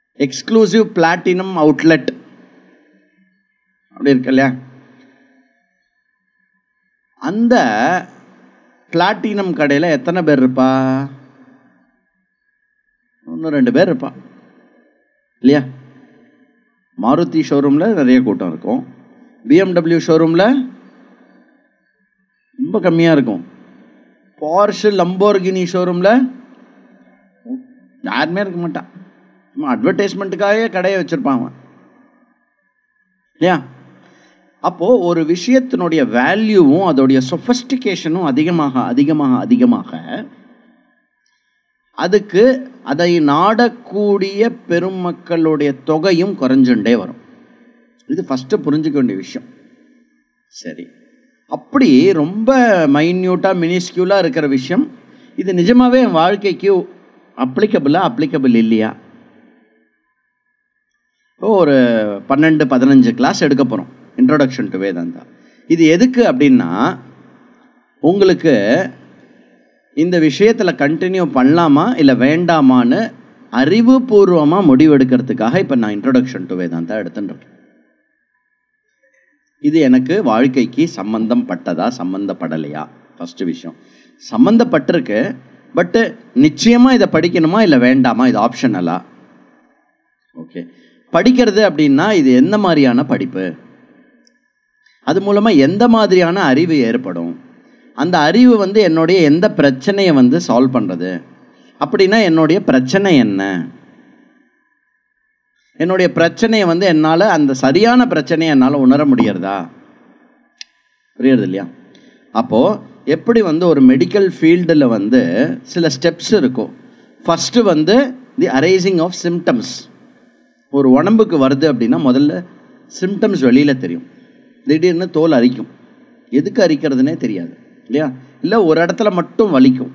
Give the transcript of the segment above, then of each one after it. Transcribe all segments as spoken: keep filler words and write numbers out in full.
Exclusive platinum outlet அப்படி இருக்கு இல்லையா? அந்த பிளாட்டினம் கடையில் எத்தனை பேர் இருப்பா? ஒன்று ரெண்டு பேர் இருப்பா இல்லையா? மாருதி ஷோரூமில் நிறைய கூட்டம் இருக்கும், பிஎம்டபிள்யூ ஷோரூமில் ரொம்ப கம்மியாக இருக்கும், போர்ஷு லம்போர்கினி ஷோரூமில் யாருமே இருக்க மாட்டான். அட்வர்டைஸ்மெண்ட்டுக்காகவே கடையை வச்சுருப்பாங்க இல்லையா? அப்போது ஒரு விஷயத்தினுடைய வேல்யூவும் அதோடைய சொஃபஸ்டிகேஷனும் அதிகமாக அதிகமாக அதிகமாக அதுக்கு அதை நாடக்கூடிய பெருமக்களுடைய தொகையும் குறைஞ்சுட்டே வரும். இது ஃபஸ்ட்டு புரிஞ்சுக்க வேண்டிய விஷயம். சரி, அப்படி ரொம்ப மைன்யூட்டாக மினிஸ்கியூலாக இருக்கிற விஷயம் இது நிஜமாகவே என் வாழ்க்கைக்கு அப்ளிகபிளா அப்ளிகபிள் இல்லையா? ஒரு பன்னெண்டு பதினஞ்சு கிளாஸ் எடுக்க போகிறோம், இன்ட்ரோடக்ஷன் டு வேதாந்தா. இது எதுக்கு அப்படின்னா, உங்களுக்கு இந்த விஷயத்தில் கண்டினியூ பண்ணலாமா இல்லை வேண்டாமான்னு அறிவுபூர்வமாக முடிவெடுக்கிறதுக்காக இப்போ நான் இன்ட்ரோடக்ஷன் டு வேதாந்தா எடுத்துட்டு இருக்கேன். இது எனக்கு வாழ்க்கைக்கு சம்பந்தம் பட்டதா சம்பந்தப்படலையா? ஃபஸ்ட்டு விஷயம் சம்பந்தப்பட்டிருக்கு, பட்டு நிச்சயமாக இதை படிக்கணுமா இல்லை வேண்டாமா, இது ஆப்ஷனலா? ஓகே, படிக்கிறது அப்படின்னா இது எந்த மாதிரியான படிப்பு, அது மூலமாக எந்த மாதிரியான அறிவு ஏற்படும், அந்த அறிவு வந்து என்னுடைய எந்த பிரச்சனையை வந்து சால்வ் பண்ணுறது, அப்படின்னா என்னுடைய பிரச்சனை என்ன, என்னுடைய பிரச்சனையை வந்து என்னால் அந்த சரியான பிரச்சனையை என்னால் உணர முடியறதா? புரியுறது இல்லையா? அப்போது எப்படி வந்து ஒரு மெடிக்கல் ஃபீல்டில் வந்து சில ஸ்டெப்ஸ் இருக்கும். ஃபஸ்ட்டு வந்து தி அரைசிங் ஆஃப் சிம்டம்ஸ். ஒரு உடம்புக்கு வருது அப்படின்னா முதல்ல சிம்டம்ஸ் வெளியில் தெரியும். திடீர்னு தோல் அரிக்கும், எதுக்கு அரிக்கிறதுனே தெரியாது இல்லையா? இல்லை ஒரு இடத்துல மட்டும் வலிக்கும்,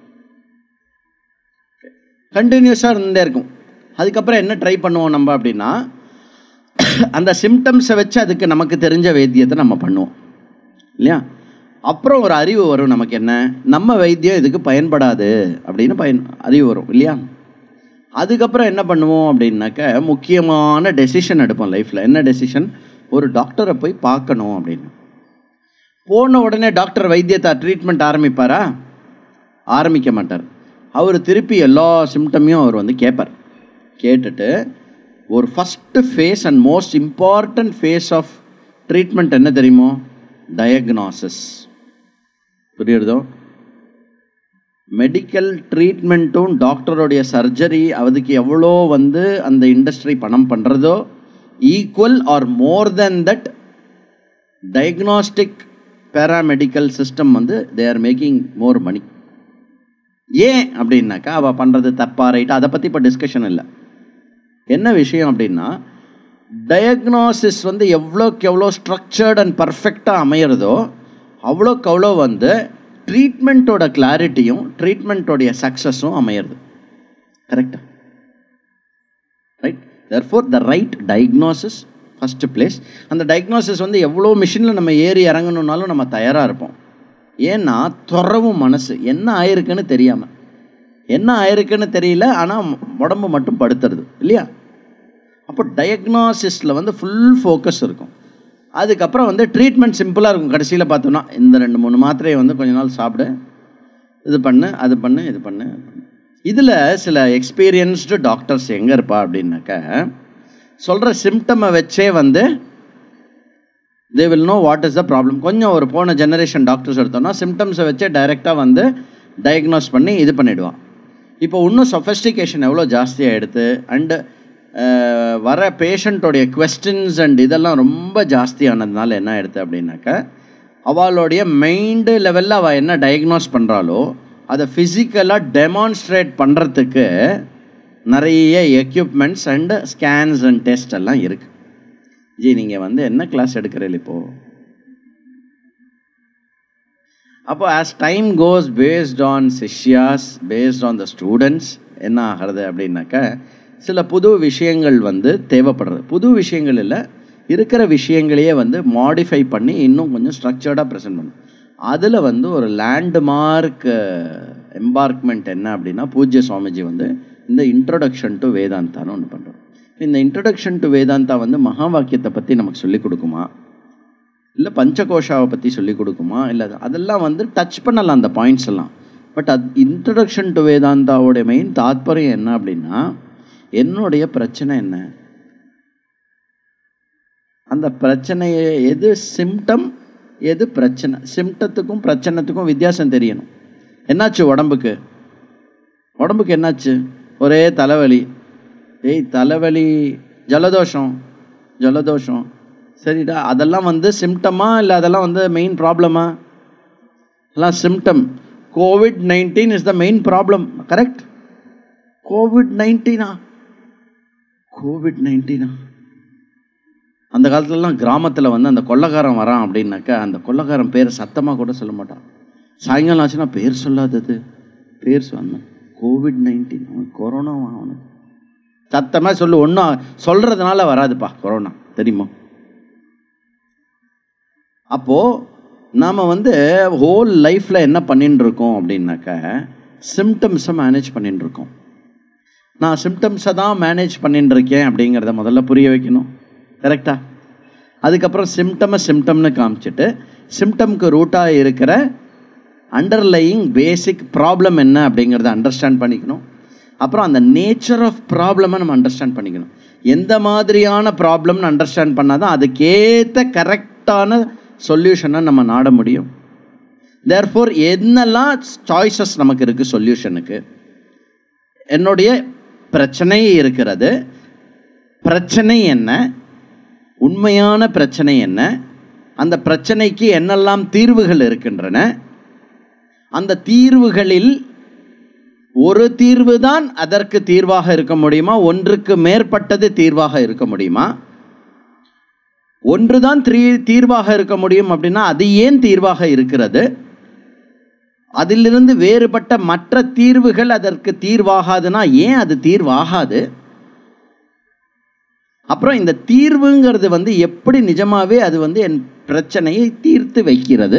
கண்டினியூஸாக இருந்தே இருக்கும். அதுக்கப்புறம் என்ன ட்ரை பண்ணுவோம் நம்ம அப்படின்னா, அந்த சிம்டம்ஸை வச்சு அதுக்கு நமக்கு தெரிஞ்ச வைத்தியத்தை நம்ம பண்ணுவோம் இல்லையா? அப்புறம் ஒரு அறிவு வரும் நமக்கு, என்ன நம்ம வைத்தியம் இதுக்கு பயன்படாது அப்படின்னு பயன் அறிவு வரும் இல்லையா? அதுக்கப்புறம் என்ன பண்ணுவோம் அப்படின்னாக்க, முக்கியமான டெசிஷன் எடுப்போம் லைஃப்பில். என்ன டெசிஷன்? ஒரு டாக்டரை போய் பார்க்கணும் அப்படின்னு. போன உடனே டாக்டர் வைத்தியத்தை ட்ரீட்மெண்ட் ஆரம்பிப்பாரா? ஆரம்பிக்க மாட்டார். அவர் திருப்பி எல்லா சிம்டமையும் அவர் வந்து கேட்பார். கேட்டுட்டு ஒரு first phase and most important phase of treatment என்ன தெரியுமோ? டயக்னாசிஸ். புரியுறதோ? மெடிக்கல் ட்ரீட்மெண்ட்டும் டாக்டருடைய சர்ஜரி அதுக்கு எவ்வளோ வந்து அந்த இண்டஸ்ட்ரி பணம் பண்ணுறதோ, equal or more than that diagnostic paramedical system வந்து தே ஆர் மேக்கிங் மோர் மணி. ஏன் அப்படின்னாக்கா, அவள் பண்ணுறது தப்பா ரைட்டா அதை பற்றி இப்போ டிஸ்கஷன் இல்லை. என்ன விஷயம் அப்படின்னா, டயக்னாசிஸ் வந்து எவ்வளோக்கு எவ்வளோ ஸ்ட்ரக்சர்ட் அண்ட் பர்ஃபெக்டாக அமையிறதோ அவ்வளோக்கு அவ்வளோ வந்து ட்ரீட்மெண்ட்டோட கிளாரிட்டியும் ட்ரீட்மெண்ட்டோடைய சக்ஸஸும் அமையிறது. கரெக்டா? Right. Therefore the right diagnosis first place. அந்த டயக்னாசிஸ் வந்து எவ்வளோ மிஷினில் நம்ம ஏறி இறங்கணுன்னாலும் நம்ம தயாராக இருப்போம். ஏன்னா துறவும் மனசு என்ன ஆயிருக்குன்னு தெரியாமல், என்ன ஆயிருக்குன்னு தெரியல, ஆனால் உடம்பு மட்டும் படுத்துறது இல்லையா? அப்போ டயக்னாசிஸில் வந்து ஃபுல் ஃபோக்கஸ் இருக்கும். அதுக்கப்புறம் வந்து ட்ரீட்மெண்ட் சிம்பிளாக இருக்கும். கடைசியில் பார்த்தோம்னா இந்த ரெண்டு மூணு மாத்திரையை வந்து கொஞ்ச நாள் சாப்பிடு, இது பண்ணு, அது பண்ணு, இது பண்ணு. இதில் சில எக்ஸ்பீரியன்ஸ்டு டாக்டர்ஸ் எங்கே இருப்பா அப்படின்னாக்க, சொல்கிற சிம்டமை வச்சே வந்து they will know what is the problem. கொஞ்சம் ஒரு போன ஜெனரேஷன் டாக்டர்ஸ் எடுத்தோம்னா சிம்டம்ஸை வச்சே டைரெக்டாக வந்து டயக்னோஸ் பண்ணி இது பண்ணிவிடுவான். இப்போ இன்னும் சொஃபஸ்டிகேஷன் எவ்வளோ ஜாஸ்தியாக எடுத்து அண்டு வர பேஷண்ட்டோடைய கொஸ்டின்ஸ் அண்ட் இதெல்லாம் ரொம்ப ஜாஸ்தியானதுனால என்ன எடுத்து அப்படின்னாக்க, அவளுடைய மைண்டு லெவலில் அவள் என்ன டயக்னோஸ் பண்ணுறாளோ அதை ஃபிசிக்கலாக டெமான்ஸ்ட்ரேட் பண்ணுறதுக்கு நிறைய equipments and scans and test எல்லாம் இருக்குது. ஜி நீங்கள் வந்து என்ன கிளாஸ் எடுக்கிறீங்க இப்போது? அப்போ as time goes based on சிஷ்யாஸ், பேஸ்ட் ஆன் த ஸ்டூடெண்ட்ஸ் என்ன ஆகிறது அப்படின்னாக்க, சில புது விஷயங்கள் வந்து தேவைப்படுறது. புது விஷயங்கள் இல்லை, இருக்கிற விஷயங்களையே வந்து மாடிஃபை பண்ணி இன்னும் கொஞ்சம் ஸ்ட்ரக்சர்டாக ப்ரெசென்ட் பண்ணும். அதில் வந்து ஒரு லேண்ட்மார்க் எம்பார்க்மெண்ட் என்ன அப்படின்னா, பூஜ்ய சுவாமிஜி வந்து இந்த இன்ட்ரோடக்ஷன் டு வேதாந்தான்னு ஒன்று பண்ணுறோம். இந்த இன்ட்ரடக்ஷன் டு வேதாந்தா வந்து மகா வாக்கியத்தை பற்றி நமக்கு சொல்லிக் கொடுக்குமா, இல்லை பஞ்சகோஷாவை பற்றி சொல்லிக் கொடுக்குமா, இல்லை அதெல்லாம் வந்து டச் பண்ணலாம் அந்த பாயிண்ட்ஸ் எல்லாம். பட் அது இன்ட்ரடக்ஷன் டு வேதாந்தாவோடைய மெயின் தாத்பரியம் என்ன அப்படின்னா, என்னுடைய பிரச்சனை என்ன, அந்த பிரச்சனையை எது சிம்டம் எது பிரச்சனை, சிம்டத்துக்கும் பிரச்சனைத்துக்கும் வித்தியாசம் தெரியணும். என்னாச்சு உடம்புக்கு, உடம்புக்கு என்னாச்சு, ஒரே தலைவலி, ஏய் தலைவலி, ஜலதோஷம் ஜலதோஷம் சரிடா, அதெல்லாம் வந்து சிம்டமா இல்லை அதெல்லாம் வந்து மெயின் ப்ராப்ளமா? எல்லாம் symptom. COVID nineteen is the main problem, correct? COVID நைன்டீனா கோவிட் நைன்டீனா அந்த காலத்துலலாம் கிராமத்தில் வந்து அந்த கொள்ளைக்காரன் வரான் அப்படின்னாக்கா அந்த கொள்ளைக்காரன் பேர் சத்தமாக கூட சொல்ல மாட்டான். சாயங்காலம் ஆச்சுன்னா பேர் சொல்லாதது, பேர் சொன்ன கோவிட் நைன்டீன், அவன் கொரோனா, அவனுக்கு சத்தமாக சொல்லு, ஒன்றும் சொல்கிறதுனால வராதுப்பா கொரோனா, தெரியுமா? அப்போது நாம் வந்து ஹோல் லைஃப்பில் என்ன பண்ணிட்டு இருக்கோம் அப்படின்னாக்கா சிம்டம்ஸை மேனேஜ் பண்ணிட்டு இருக்கோம். நான் சிம்டம்ஸை தான் மேனேஜ் பண்ணிட்டு இருக்கேன் அப்படிங்கிறத முதல்ல புரிய வைக்கணும், கரெக்டா? அதுக்கப்புறம் சிம்டமை சிம்டம்னு காமிச்சிட்டு சிம்டம்க்கு ரூட்டாக இருக்கிற அண்டர்லையிங் பேசிக் ப்ராப்ளம் என்ன அப்படிங்கிறத அண்டர்ஸ்டாண்ட் பண்ணிக்கணும். அப்புறம் அந்த நேச்சர் ஆஃப் ப்ராப்ளமை நம்ம அண்டர்ஸ்டாண்ட் பண்ணிக்கணும். எந்த மாதிரியான ப்ராப்ளம்னு அண்டர்ஸ்டாண்ட் பண்ணால் தான் அதுக்கேற்ற கரெக்டான சொல்யூஷனை நம்ம நாட முடியும். தேர்ஃபோர் என்னெல்லாம் சாய்ஸஸ் நமக்கு இருக்குது சொல்யூஷனுக்கு, என்னுடைய பிரச்சனை இருக்கிறது, பிரச்சனை என்ன, உண்மையான பிரச்சனை என்ன, அந்த பிரச்சனைக்கு என்னெல்லாம் தீர்வுகள் இருக்கின்றன, அந்த தீர்வுகளில் ஒரு தீர்வு தான் அதற்கு தீர்வாக இருக்க முடியுமா, ஒன்றுக்கு மேற்பட்டது தீர்வாக இருக்க முடியுமா, ஒன்றுதான் த்ரீ தீர்வாக இருக்க முடியும் அப்படின்னா அது ஏன் தீர்வாக இருக்கிறது, அதிலிருந்து வேறுபட்ட மற்ற தீர்வுகள் அதற்கு தீர்வாகாதுன்னா ஏன் அது தீர்வாகாது, அப்புறம் இந்த தீர்வுங்கிறது வந்து எப்படி நிஜமாவே அது வந்து என் பிரச்சனையை தீர்த்து வைக்கிறது,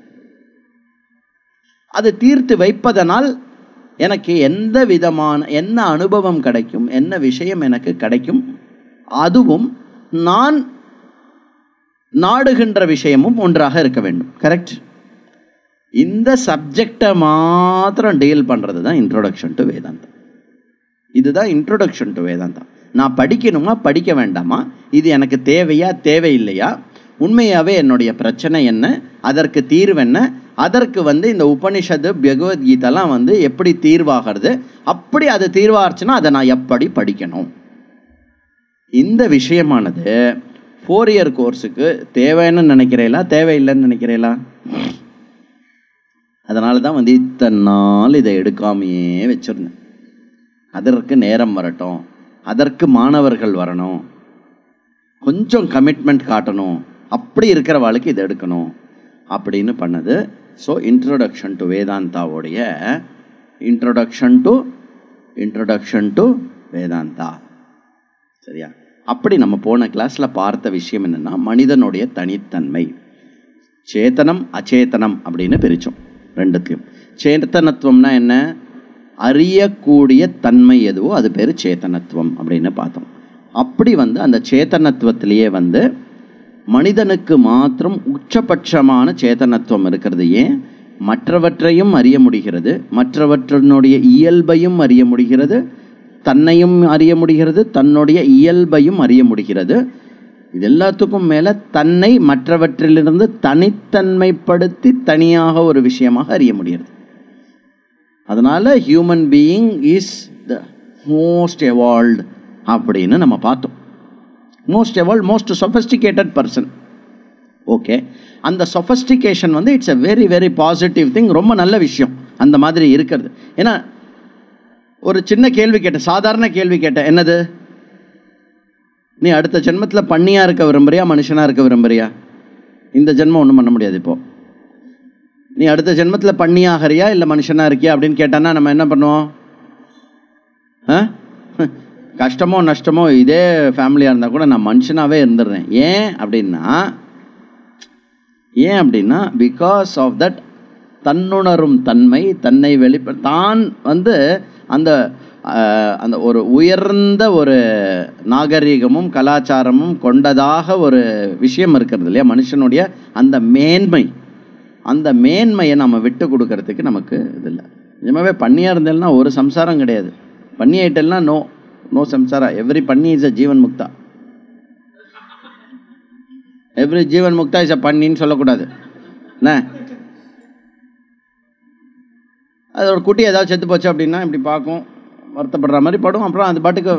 அது தீர்த்து வைப்பதனால் எனக்கு எந்த விதமான என்ன அனுபவம் கிடைக்கும், என்ன விஷயம் எனக்கு கிடைக்கும், அதுவும் நான் நாடுகின்ற விஷயமும் ஒன்றாக இருக்க வேண்டும், கரெக்ட்? இந்த சப்ஜெக்டை மாத்திரம் டீல் பண்ணுறது தான் இன்ட்ரோடக்ஷன் டு வேதாந்தா. இதுதான் இன்ட்ரோடக்ஷன் டு வேதாந்தா. நான் படிக்கணுமா படிக்க வேண்டாமா, இது எனக்கு தேவையா தேவையில்லையா, உண்மையாகவே என்னுடைய பிரச்சனை என்ன, அதற்கு தீர்வு என்ன, அதற்கு வந்து இந்த உபனிஷத்து பகவத்கீதைலாம் வந்து எப்படி தீர்வாகிறது, அப்படி அது தீர்வாச்சுன்னா அதை நான் எப்படி படிக்கணும், இந்த விஷயமானது ஃபோர் இயர் கோர்ஸுக்கு தேவைன்னு நினைக்கிறீங்களா தேவையில்லைன்னு நினைக்கிறீங்களா? அதனால தான் வந்து இத்தனை நாள் இதை எடுக்காமையே வச்சிருந்தேன். அதற்கு நேரம் வரட்டும், அதற்கு மாணவர்கள் வரணும், கொஞ்சம் கமிட்மெண்ட் காட்டணும், அப்படி இருக்கிற வாழ்க்கை இதை எடுக்கணும் அப்படின்னு பண்ணது. ஸோ இன்ட்ரோடக்ஷன் டு வேதாந்தாவுடைய introduction to introduction to Vedanta, சரியா? அப்படி நம்ம போன கிளாஸில் பார்த்த விஷயம் என்னென்னா, மனிதனுடைய தனித்தன்மை, சேத்தனம் அச்சேதனம் அப்படின்னு பிரித்தோம் ரெண்டுத்தையும். சேத்தனத்துவம்னா என்ன, அறியக்கூடிய தன்மை எதுவோ அது பேர் சேத்தனத்துவம் அப்படின்னு பார்த்தோம். அப்படி வந்து அந்த சேத்தனத்துவத்திலேயே வந்து மனிதனுக்கு மாத்திரம் உச்சபட்சமான சேத்தனத்துவம் இருக்கிறது. ஏன்? மற்றவற்றையும் அறிய முடிகிறது, மற்றவற்றினுடைய இயல்பையும் அறிய முடிகிறது, தன்னையும் அறிய முடிகிறது, தன்னுடைய இயல்பையும் அறிய முடிகிறது. இது எல்லாத்துக்கும் மேலே தன்னை மற்றவற்றிலிருந்து தனித்தன்மைப்படுத்தி தனியாக ஒரு விஷயமாக அறிய முடிகிறது. அதனால் human being is the most evolved அப்படின்னு நம்ம பார்த்தோம். Most evolve, most sophisticated person. Okay, அந்த சொஃபஸ்டிகேஷன் வந்து it's a very very positive thing, ரொம்ப நல்ல விஷயம் அந்த மாதிரி இருக்கிறது. ஏன்னா ஒரு சின்ன கேள்வி கேட்டேன், சாதாரண கேள்வி கேட்டேன், என்னது, நீ அடுத்த ஜென்மத்தில் பண்ணியாக இருக்க விரும்புறியா மனுஷனாக இருக்க விரும்புறியா? இந்த ஜென்மம் ஒன்றும் பண்ண முடியாது. இப்போது நீ அடுத்த ஜென்மத்தில் பண்ணியாகிறியா இல்லை மனுஷனாக இருக்கியா அப்படின்னு கேட்டான்னா நம்ம என்ன பண்ணுவோம்? ஆ கஷ்டமோ நஷ்டமோ இதே ஃபேமிலியாக இருந்தால் கூட நான் மனுஷனாகவே இருந்துடுறேன். ஏன் அப்படின்னா ஏன் அப்படின்னா பிகாஸ் ஆஃப் தட் தன்னுணரும் தன்மை, தன்னை வெளிப்ப தான் வந்து அந்த அந்த ஒரு உயர்ந்த ஒரு நாகரிகமும் கலாச்சாரமும் கொண்டதாக ஒரு விஷயம் இருக்கிறது இல்லையா மனுஷனுடைய அந்த மேன்மை. அந்த மேன்மையை நம்ம விட்டு கொடுக்கறதுக்கு நமக்கு இது இல்லை. நிஜமாவே பண்ணியாக இருந்தேன்னா ஒரு சம்சாரம் கிடையாது. பண்ணி ஆயிட்டெல்லாம் நோ நோ சம்சாரா. எவ்ரி பண்ணி is a jivan mukta. Every jivan mukta is a பண்ணின்னு சொல்லக்கூடாது. என்ன அதோட குட்டி ஏதாவது செத்து போச்சு அப்படின்னா இப்படி பார்க்கும், வருத்தப்படுற மாதிரி படும். அப்புறம் அது பாட்டுக்கு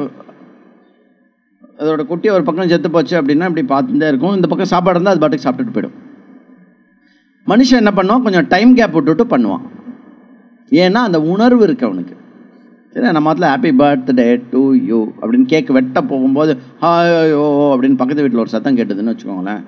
அதோட குட்டி ஒரு பக்கம் செத்து போச்சு அப்படின்னா இப்படி பார்த்துட்டே இருக்கும். இந்த பக்கம் சாப்பாடு இருந்தால் அது பாட்டுக்கு சாப்பிட்டுட்டு போயிடும். மனுஷன் என்ன பண்ணுவான், கொஞ்சம் டைம் கேப் விட்டுட்டு பண்ணுவான். ஏன்னா அந்த உணர்வு இருக்கு அவனுக்கு. சரி, நம்ம அதில் ஹாப்பி பர்த்டே டு யூ அப்படின்னு கேக் வெட்ட போகும்போது ஹாயோ அப்படின்னு பக்கத்து வீட்டில் ஒரு சத்தம் கேட்டதுன்னு வச்சுக்கோங்களேன்,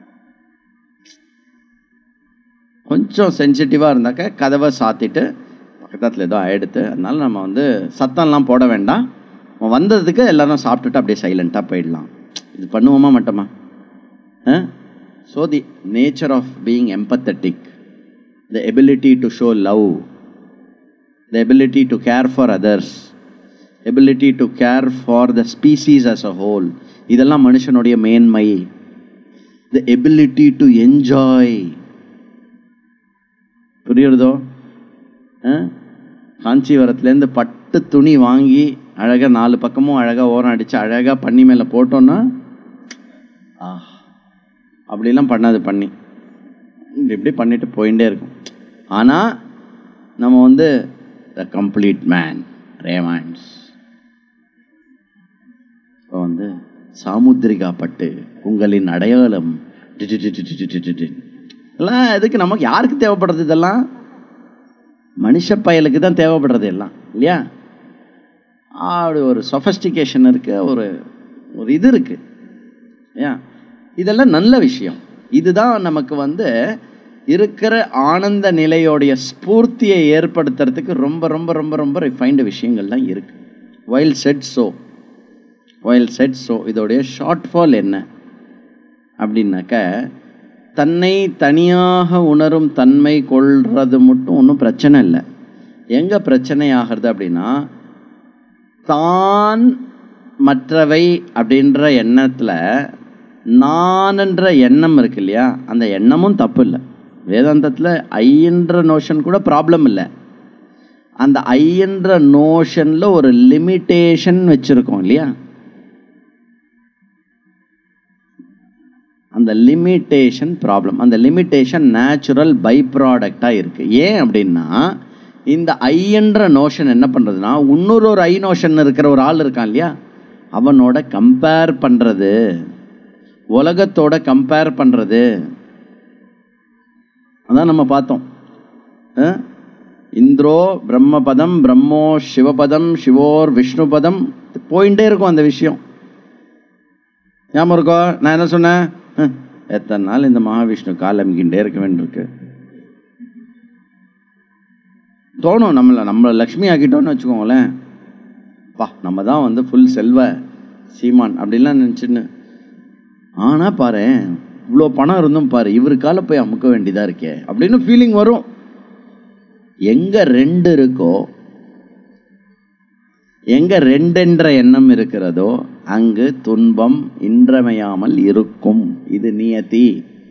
கொஞ்சம் சென்சிட்டிவாக இருந்தாக்க கதவை சாத்திட்டு பக்கத்தில் ஏதோ ஆகிடுது, அதனால நம்ம வந்து சத்தம்லாம் போட வேண்டாம், வந்ததுக்கு எல்லாரும் சாப்பிட்டுட்டு அப்படியே சைலண்ட்டாக போயிடலாம். இது பண்ணுவோமா மாட்டோமா? So the nature of being empathetic, the ability to show love, the ability to care for others, ability to care for the species as a whole, இதெல்லாம் மனுஷனுடைய மேன்மை. the ability to enjoy, புரியுறதோ? காஞ்சிவரத்துலேருந்து பட்டு துணி வாங்கி அழகாக நாலு பக்கமும் அழகாக ஓரம் அடித்து அழகாக பண்ணி மேலே போட்டோன்னா ஆ அப்படிலாம் பண்ணாது. பண்ணி இப்படி பண்ணிட்டு போயிட்டே இருக்கும். ஆனால் நம்ம வந்து the complete man ரேமான்ஸ் இப்போ வந்து சாமுத்திரிகா பட்டு உங்களின் அடையாளம் எல்லாம் எதுக்கு நமக்கு யாருக்கு தேவைப்படுறது? இதெல்லாம் மனுஷ பயலுக்கு தான் தேவைப்படுறது எல்லாம் இல்லையா? அப்படி ஒரு சொஃபஸ்டிகேஷன் இருக்கு, ஒரு ஒரு இது இருக்கு ஏன்? இதெல்லாம் நல்ல விஷயம். இதுதான் நமக்கு வந்து இருக்கிற ஆனந்த நிலையோடைய ஸ்பூர்த்தியை ஏற்படுத்துறதுக்கு ரொம்ப ரொம்ப ரொம்ப ரொம்ப ரிஃபைன்டு விஷயங்கள்லாம் இருக்குது. While set so while set so இதோடைய ஷார்ட் ஃபால் என்ன அப்படின்னாக்க, தன்னை தனியாக உணரும் தன்மை கொள்வது மட்டும் ஒன்றும் பிரச்சனை இல்லை. எங்கே பிரச்சனை ஆகிறது அப்படின்னா, தான் மற்றவை அப்படின்ற எண்ணத்தில் நான் என்ற எண்ணம் இருக்கு இல்லையா, அந்த எண்ணமும் தப்பு இல்லை. வேதாந்தத்தில் ஐன்ற நோஷன் கூட ப்ராப்ளம் இல்லை. அந்த ஐன்ற நோஷனில் ஒரு லிமிட்டேஷன் வச்சுருக்கோம் இல்லையா, அந்த லிமிட்டேஷன் ப்ராப்ளம். அந்த லிமிட்டேஷன் நேச்சுரல் பை ப்ராடக்டாக இருக்குது. ஏன் அப்படின்னா, இந்த ஐன்ற நோஷன் என்ன பண்ணுறதுன்னா, இன்னொரு ஒரு ஐ நோஷன் இருக்கிற ஒரு ஆள் இருக்கான் இல்லையா, அவனோட கம்பேர் பண்ணுறது, உலகத்தோட கம்பேர் பண்ணுறது. அதான் நம்ம பார்த்தோம். இந்திரோ பிரம்மபதம், பிரம்மோ சிவபதம், சிவோர் விஷ்ணுபதம் போயிட்டே இருக்கும் அந்த விஷயம். ஞாபகம் இருக்கோ? நான் என்ன சொன்னேன்? எத்தனை நாள் இந்த மகாவிஷ்ணு காலமிக்கின்றே இருக்க வேண்டியிருக்கு தோணும். நம்மளை நம்மளை லக்ஷ்மி ஆக்கிட்டோன்னு வச்சுக்கோங்களேன், பா நம்ம தான் வந்து ஃபுல் செல்வ சீமான் அப்படின்லாம் நினச்சின்னு. ஆனால் பாரு, இவ்வளோ பணம் இருந்தும் பாரு இவருக்கால போய் அமுக்க வேண்டியதாக இருக்கே அப்படின்னு ஃபீலிங் வரும். எங்கே ரெண்டு இருக்கோ, எங்கே ரெண்டென்ற எண்ணம் இருக்கிறதோ அங்கு துன்பம் இன்றமையாமல் இருக்கும். இது நியதி.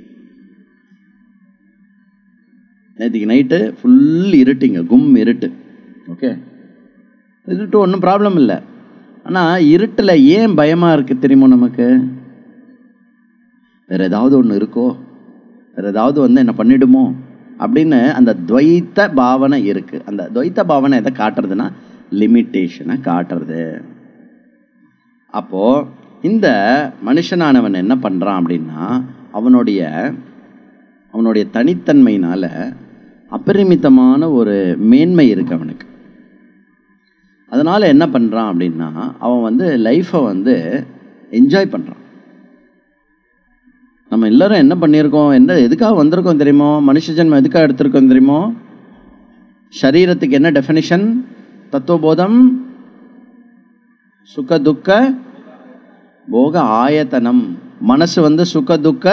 நேற்றுக்கு நைட்டு ஃபுல் இருட்டுங்க, கும் இருட்டு. ஓகே, இருட்டு ஒன்றும் ப்ராப்ளம் இல்லை. ஆனால் இருட்டில் ஏன் பயமாக இருக்குது தெரியுமோ நமக்கு? வேறு ஏதாவது ஒன்று இருக்கோ, வேறு ஏதாவது வந்து என்ன பண்ணிடுமோ அப்படின்னு அந்த துவைத்த பாவனை இருக்குது. அந்த துவைத்த பாவனை எதை காட்டுறதுன்னா, லிமிட்டேஷனை காட்டுறது. அப்போது இந்த மனுஷனானவன் என்ன பண்ணுறான் அப்படின்னா, அவனுடைய அவனுடைய தனித்தன்மையினால் அபரிமிதமான ஒரு மேன்மை இருக்குது அவனுக்கு. அதனால் என்ன பண்ணுறான் அப்படின்னா, அவன் வந்து லைஃப்பை வந்து என்ஜாய் பண்ணுறான். நம்ம எல்லாரும் என்ன பண்ணியிருக்கோம், என்ன எதுக்காக வந்திருக்கோம் தெரியுமோ? மனுஷ ஜென்மம் எதுக்காக எடுத்திருக்கோம் தெரியுமோ? சரீரத்துக்கு என்ன டெஃபினிஷன்? தத்துவபோதம், சுக துக்க போக ஆயத்தனம். மனசு வந்து சுக துக்க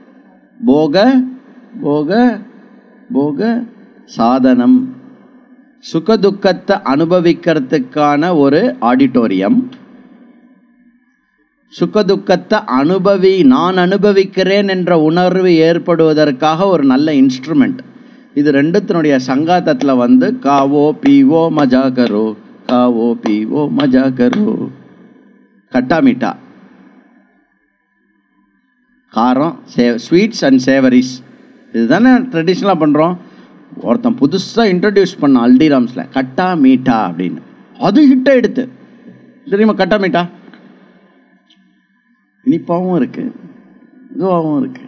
போக போக போக சாதனம். சுகதுக்கத்தை அனுபவிக்கிறதுக்கான ஒரு ஆடிட்டோரியம், சுகதுக்கத்தை அனுபவி நான் அனுபவிக்கிறேன் என்ற உணர்வு ஏற்படுவதற்காக ஒரு நல்ல இன்ஸ்ட்ருமெண்ட். இது ரெண்டுத்தினுடைய சங்காத்தத்தில் வந்து காவோ பீவோ மஜா கரோ, காவோ பீவோ மஜா கரோ. கட்டா மீட்டா, காரம், சே ஸ்வீட்ஸ் அண்ட் சேவரிஸ், இதுதானே ட்ரெடிஷ்னலாக பண்ணுறோம். ஒருத்தன் புதுசாக இன்ட்ரடியூஸ் பண்ண ஹல்திராம்ஸில் கட்டா மீட்டா அப்படின்னு, அது ஹிட்டை எடுத்து தெரியுமா. கட்டா மீட்டா இனிப்பாகவும் இருக்கு, இதுவாகவும் இருக்கு.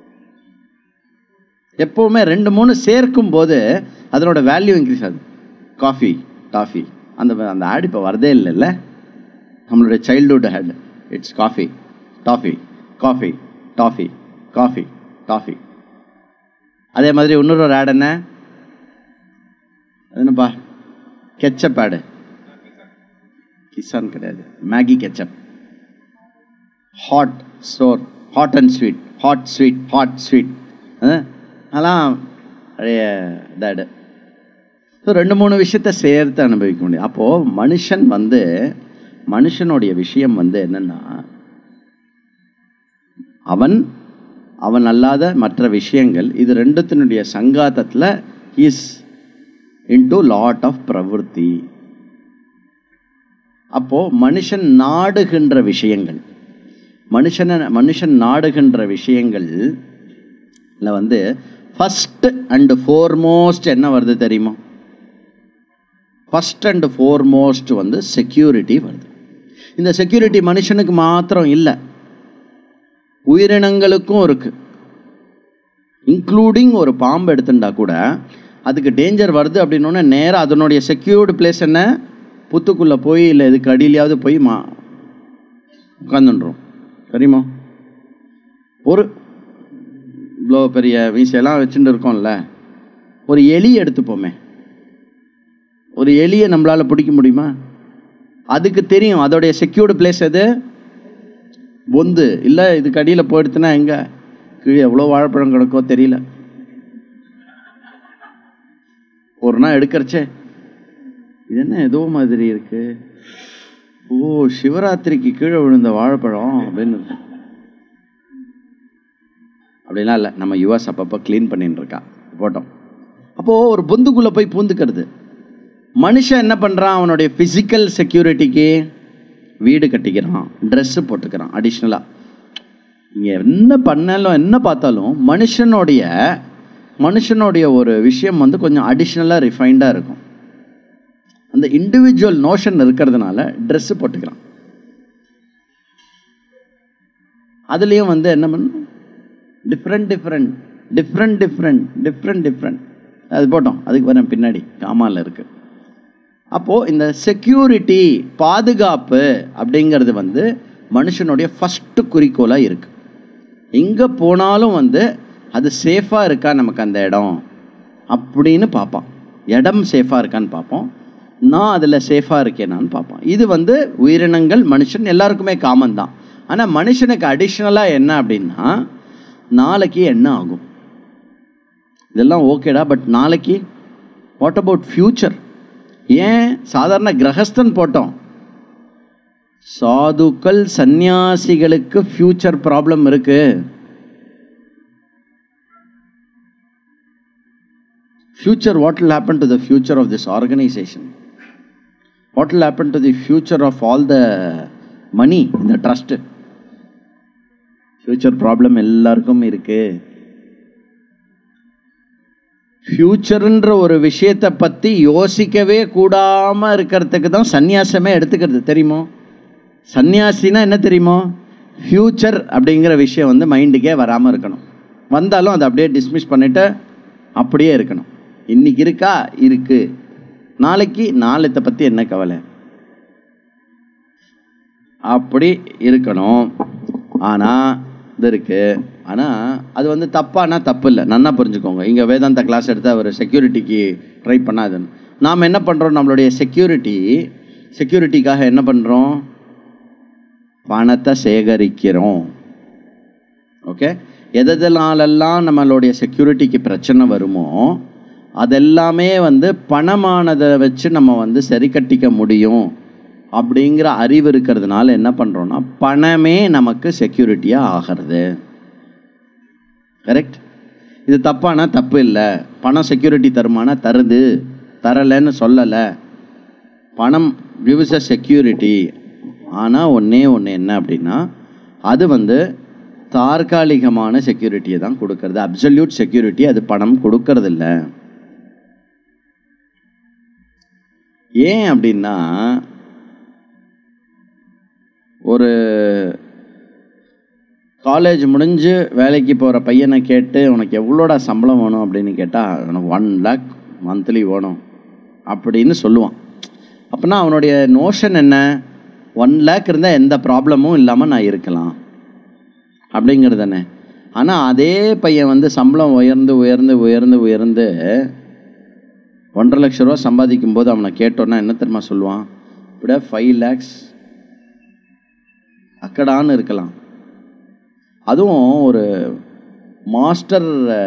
எப்போவுமே ரெண்டு மூணு சேர்க்கும் போது அதனோட வேல்யூ இன்க்ரீஸ் ஆகுது. காஃபி டாஃபி அந்த அந்த ஆட் இப்போ வரதே இல்லைல்ல. நம்மளுடைய childhood had its coffee toffee coffee toffee coffee toffee. அதே மாதிரி இன்னொரு ஒரு ஆட் என்ன, அது என்னப்பா, கெச்சப் ஆடு. கிசான் கிடையாது, Maggi ketchup. Hot store, hot and sweet, hot sweet, hot sweet, அதெல்லாம் பழைய இதாடு. ஸோ ரெண்டு மூணு விஷயத்தை சேர்த்து அனுபவிக்க முடியும். அப்போது மனுஷன் வந்து மனுஷனுடைய விஷயம் வந்து என்னென்னா, அவன் அவன் அல்லாத மற்ற விஷயங்கள், இது ரெண்டுத்தினுடைய சங்காத்தத்தில் இஸ் இன்டு லாட் ஆஃப் பிரவருத்தி. அப்போது மனுஷன் நாடுகின்ற விஷயங்கள், மனுஷனை மனுஷன் நாடுகின்ற விஷயங்கள் வந்து ஃபஸ்ட் அண்ட் ஃபோர்மோஸ்ட் என்ன வருது தெரியுமா? ஃபஸ்ட் அண்ட் ஃபோர்மோஸ்ட் வந்து செக்யூரிட்டி வருது. இந்த செக்யூரிட்டி மனுஷனுக்கு மாத்திரம் இல்லை, உயிரினங்களுக்கும் இருக்குது. இன்க்ளூடிங் ஒரு பாம்பு எடுத்துட்டா கூட அதுக்கு டேஞ்சர் வருது அப்படின்னோடனே நேராக அதனுடைய செக்யூர்டு பிளேஸ் என்ன, புத்துக்குள்ளே போய் இல்லை இதுக்கு அடியிலையாவது போய் மா உட்காந்துன்றோம் தெரியுமா. ஒரு இவ்வளோ பெரிய வீசையெல்லாம் வச்சுட்டு இருக்கோம்ல, ஒரு எலி எடுத்துப்போமே, ஒரு எலியை நம்மளால் பிடிக்க முடியுமா? அதுக்கு தெரியும் அதோடைய செக்யூர்டு பிளேஸ் எது, பொந்து இல்லை இதுக்கு அடியில் போயிடுத்துனா எங்கே கீழே எவ்வளோ வாழைப்பழம் கிடக்கோ தெரியல. ஒரு நாள் எடுக்கிறச்சே இது என்ன ஏதோ மாதிரி இருக்கு, ஓ சிவராத்திரிக்கு கீழே விழுந்த வாழைப்பழம் அப்படின்னு. அப்படிலாம் இல்லை, நம்ம யுஎஸ் அப்பப்போ க்ளீன் பண்ணிட்டு இருக்கா போட்டோம். அப்போது ஒரு பொந்துக்குள்ளே போய் பூந்துக்கிறது. மனுஷன் என்ன பண்ணுறான், அவனுடைய ஃபிசிக்கல் செக்யூரிட்டிக்கு வீடு கட்டிக்கிறான், ட்ரெஸ்ஸு போட்டுக்கிறான் அடிஷ்னலாக. இங்கே என்ன பண்ணாலும் என்ன பார்த்தாலும் மனுஷனுடைய மனுஷனுடைய ஒரு விஷயம் வந்து கொஞ்சம் அடிஷ்னலாக ரிஃபைண்டாக இருக்கும். அந்த இண்டிவிஜுவல் நோஷன் இருக்கிறதுனால ட்ரெஸ்ஸு போட்டுக்கிறான். அதுலேயும் வந்து என்ன பண்ண different different different different different different அது போட்டோம். அதுக்கு வரேன் பின்னாடி காமாவில் இருக்குது. அப்போது இந்த செக்யூரிட்டி, பாதுகாப்பு அப்படிங்கிறது வந்து மனுஷனுடைய ஃபஸ்ட்டு குறிக்கோளாக இருக்குது. எங்கே போனாலும் வந்து அது சேஃபாக இருக்கா நமக்கு அந்த இடம் அப்படின்னு பார்ப்பான். இடம் சேஃபாக இருக்கான்னு பார்ப்போம், நான் அதில் சேஃபாக இருக்கேனான்னு பார்ப்போம். இது வந்து உயிரினங்கள் மனுஷன் எல்லாருக்குமே காமன் தான். ஆனால் மனுஷனுக்கு அடிஷ்னலாக என்ன அப்படின்னா, நாளைக்கு என்ன ஆகும் இதெல்லாம் ஓகேடா, பட் நாளைக்கு வாட் அபவுட் ஃபியூச்சர்? ஏன் சாதாரண கிரகஸ்தன் போட்டோம், சாதுக்கள் சந்நியாசிகளுக்கு ஃபியூச்சர் ப்ராப்ளம் இருக்கு. Future, what will happen to the future of this organization? What will happen to the future of all the money in the trust? Future problem எல்லாருக்கும் இருக்கு. ஃபியூச்சர்ன்ற ஒரு விஷயத்தை பற்றி யோசிக்கவே கூடாமல் இருக்கிறதுக்கு தான் சந்நியாசமே எடுத்துக்கிறது தெரியுமோ. சந்நியாசினா என்ன தெரியுமோ, ஃபியூச்சர் அப்படிங்கிற விஷயம் வந்து மைண்டுக்கே வராமல் இருக்கணும். வந்தாலும் அதை அப்படியே டிஸ்மிஸ் பண்ணிவிட்டு அப்படியே இருக்கணும். இன்னைக்கு இருக்கா இருக்கு, நாளைக்கு நாளைத்தை பற்றி என்ன கவலை, அப்படி இருக்கணும். ஆனால் இது இருக்கு, ஆனால் அது வந்து தப்பானா தப்பு இல்லை, நன்னா புரிஞ்சுக்கோங்க. இங்கே வேதாந்தா கிளாஸ் எடுத்து அவர் செக்யூரிட்டிக்கு ட்ரை பண்ணாதுன்னு. நாம் என்ன பண்ணுறோம், நம்மளுடைய செக்யூரிட்டி செக்யூரிட்டிக்காக என்ன பண்ணுறோம், பணத்தை சேகரிக்கிறோம். ஓகே, எதனாலெல்லாம் நம்மளுடைய செக்யூரிட்டிக்கு பிரச்சனை வருமோ அதெல்லாமே வந்து பணமானதை வச்சு நம்ம வந்து சரி கட்டிக்க முடியும் அப்படிங்கிற அறிவு இருக்கிறதுனால என்ன பண்ணுறோன்னா பணமே நமக்கு செக்யூரிட்டியாக ஆகிறது. கரெக்ட்? இது தப்பானா தப்பு இல்லை. பணம் செக்யூரிட்டி தருமானா தருது, தரலைன்னு சொல்லலை. பணம் gives a செக்யூரிட்டி. ஆனால் ஒன்றே ஒன்று என்ன அப்படின்னா அது வந்து தற்காலிகமான செக்யூரிட்டியை தான் கொடுக்கறது. அப்சல்யூட் செக்யூரிட்டி அது பணம் கொடுக்கறதில்ல. ஏன் அப்படின்னா ஒரு காலேஜ் முடிஞ்சு வேலைக்கு போகிற பையனை கேட்டு உனக்கு எவ்வளோடா சம்பளம் வேணும் அப்படின்னு கேட்டால் எனக்கு ஒன் லேக் மந்த்லி வேணும் அப்படின்னு சொல்லுவான். அப்படின்னா அவனுடைய நோஷன் என்ன? ஒன் லேக் இருந்தால் எந்த ப்ராப்ளமும் இல்லாமல் நான் இருக்கலாம் அப்படிங்கிறது தானே. ஆனால் அதே பையன் வந்து சம்பளம் உயர்ந்து உயர்ந்து உயர்ந்து உயர்ந்து ஒன்றரை லட்ச ரூபா சம்பாதிக்கும் போது அவனை கேட்டோன்னா என்ன தெரியுமா சொல்லுவான்? இப்படி ஃபைவ் லேக்ஸ் அக்கடான்னு இருக்கலாம். அதுவும் ஒரு மாஸ்டர்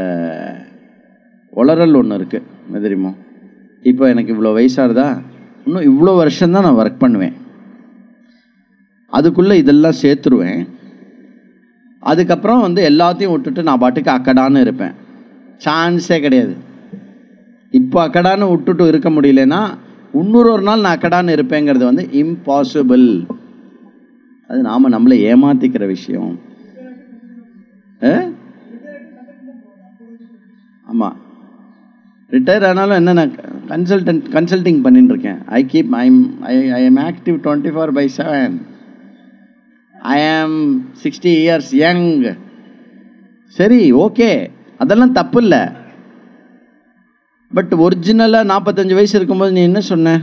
உளறல் ஒன்று இருக்குது, என்ன தெரியுமோ? இப்போ எனக்கு இவ்வளோ வயசாகுதா, இன்னும் இவ்வளோ வருஷம்தான் நான் ஒர்க் பண்ணுவேன், அதுக்குள்ளே இதெல்லாம் சேர்த்துருவேன், அதுக்கப்புறம் வந்து எல்லாத்தையும் விட்டுட்டு நான் பாட்டுக்கு அக்கடான்னு இருப்பேன். சான்ஸே கிடையாது. இப்போ அக்கடான்னு விட்டுட்டு இருக்க முடியலன்னா இன்னொரு ஒரு நாள் நான் அக்கடான்னு இருப்பேங்கிறது வந்து இம்பாசிபிள். அது நாம் நம்மளை ஏமாத்திக்கிற விஷயம். ஆமாம், ரிட்டையர் ஆனாலும் என்ன, நான் கன்சல்டன்ட் கன்சல்டிங் பண்ணிட்டு இருக்கேன். I keep I'm I I am active twenty four by seven. I am sixty years young. சரி, ஓகே, அதெல்லாம் தப்பு இல்லை. பட் ஒரிஜினலாக நாற்பத்தஞ்சு வயசு இருக்கும்போது நீ என்ன சொன்ன?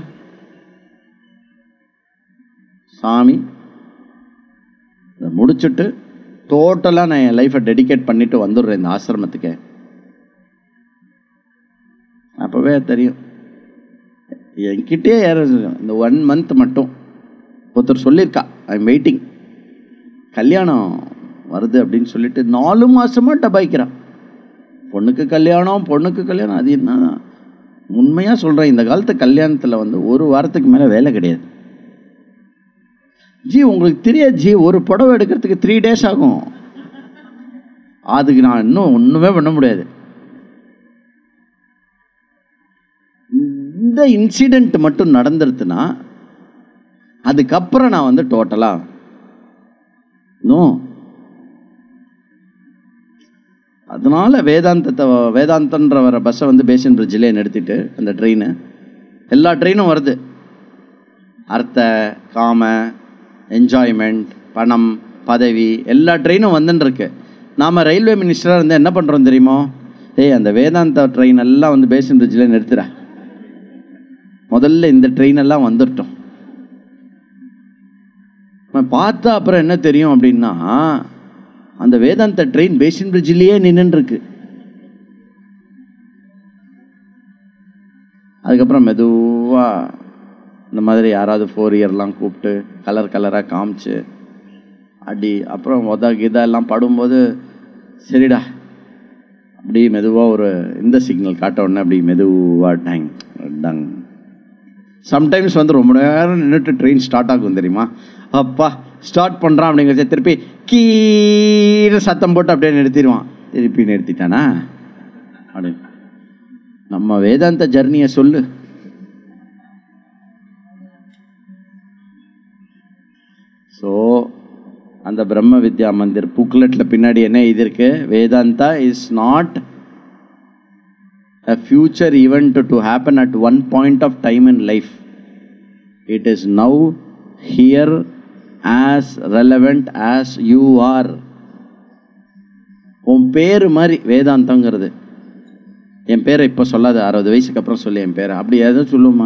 சாமி முடிச்சுட்டு டோட்டலாக நான் என் லைஃப்பை டெடிகேட் பண்ணிட்டு வந்துடுறேன் இந்த ஆசிரமத்துக்கு. அப்போவே தெரியும் என்கிட்டே யார் இந்த ஒன் மந்த் மட்டும் ஒருத்தர் சொல்லியிருக்கா, ஐ எம் வெயிட்டிங், கல்யாணம் வருது அப்படின்னு சொல்லிட்டு நாலு மாசமா டபாய்க்கிறான். பொண்ணுக்கு கல்யாணம் பொண்ணுக்கு கல்யாணம். அது என்ன உண்மையாக சொல்கிறேன், இந்த காலத்து கல்யாணத்தில் வந்து ஒரு வாரத்துக்கு மேலே வேலை கிடையாது. ஜி உங்களுக்கு தெரியாது ஜி, ஒரு புடவை எடுக்கிறதுக்கு த்ரீ டேஸ் ஆகும். அதுக்கு நான் இன்னும் ஒன்றுமே பண்ண முடியாது. இந்த இன்சிடென்ட் மட்டும் நடந்துருச்சுன்னா அதுக்கப்புறம் நான் வந்து டோட்டலா நோ. அதனால வேதாந்தத்தை வேதாந்தன்ற வர பஸ்ஸை வந்து பேஷன் பிரிட்ஜிலே நிறுத்திட்டு அந்த ட்ரெயின், எல்லா ட்ரெயினும் வருது. அர்த்த காம என்ஜாய்மெண்ட் பணம் பதவி எல்லா ட்ரெயினும் வந்துன்னு இருக்கு. நாம் ரயில்வே மினிஸ்டராக இருந்தால் என்ன பண்ணுறோம் தெரியுமோ? ஏய், அந்த வேதாந்தா ட்ரெயின் எல்லாம் வந்து பேஷன் பிரிட்ஜில் நிறுத்துற, முதல்ல இந்த ட்ரெயின் எல்லாம் வந்துட்டோம். பார்த்தா அப்புறம் என்ன தெரியும் அப்படின்னா அந்த வேதாந்த ட்ரெயின் பேஷன் பிரிட்ஜிலேயே நின்று இருக்கு. அதுக்கப்புறம் மெதுவா இந்த மாதிரி யாராவது ஃபோர் இயர்லாம் கூப்பிட்டு கலர் கலராக காமிச்சு அடி, அப்புறம் உத கீதா எல்லாம் படும்போது சரிடா அப்படி மெதுவாக ஒரு இந்த சிக்னல் காட்ட உடனே அப்படி மெதுவாக டேங் டங். சம்டைம்ஸ் வந்து ரொம்ப நேரம் நின்றுட்டு ட்ரெயின் ஸ்டார்ட் ஆகும் தெரியுமா? அப்பா ஸ்டார்ட் பண்ணுறான் அப்படிங்கிறத திருப்பி கீழே சத்தம் போட்டு அப்படியே நிறுத்திடுவான். திருப்பி நிறுத்திட்டானா அப்படி. நம்ம வேதாந்த ஜர்னியை சொல்லு. ஸோ அந்த பிரம்ம வித்யா மந்திர் புக்லெட்டில் பின்னாடி என்ன எழுதியிருக்கு? Vedanta is not a future event to happen at one point of time in life. It is now here as relevant as you are. உன் பேரு மாதிரி வேதாந்தங்கிறது. என் பேரை இப்போ சொல்லாத, அறுபது வயசுக்கு அப்புறம் சொல்லி என் பேரை, அப்படி எதுவும் சொல்லுமா?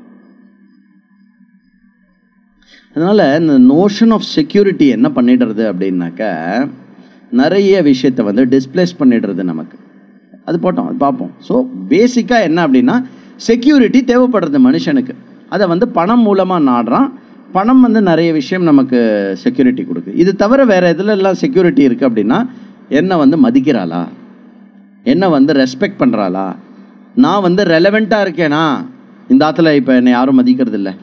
அதனால இந்த நோஷன் ஆஃப் செக்யூரிட்டி என்ன பண்ணிடுறது அப்படின்னாக்க நிறைய விஷயத்தை வந்து டிஸ்பிளேஸ் பண்ணிடுறது நமக்கு. அது போட்டோம், அது பார்ப்போம். ஸோ பேசிக்காக என்ன அப்படின்னா செக்யூரிட்டி தேவைப்படுறது மனுஷனுக்கு. அதை வந்து பணம் மூலமாக நாடுறான். பணம் வந்து நிறைய விஷயம் நமக்கு செக்யூரிட்டி கொடுக்குது. இது தவிர வேறு எதுலெல்லாம் செக்யூரிட்டி இருக்குது அப்படின்னா, என்னை வந்து மதிக்கிறாளா, என்னை வந்து ரெஸ்பெக்ட் பண்ணுறாளா, நான் வந்து ரெலவெண்ட்டாக இருக்கேனா? இந்த ஆற்றுல இப்போ என்னை யாரும் மதிக்கிறது இல்லை.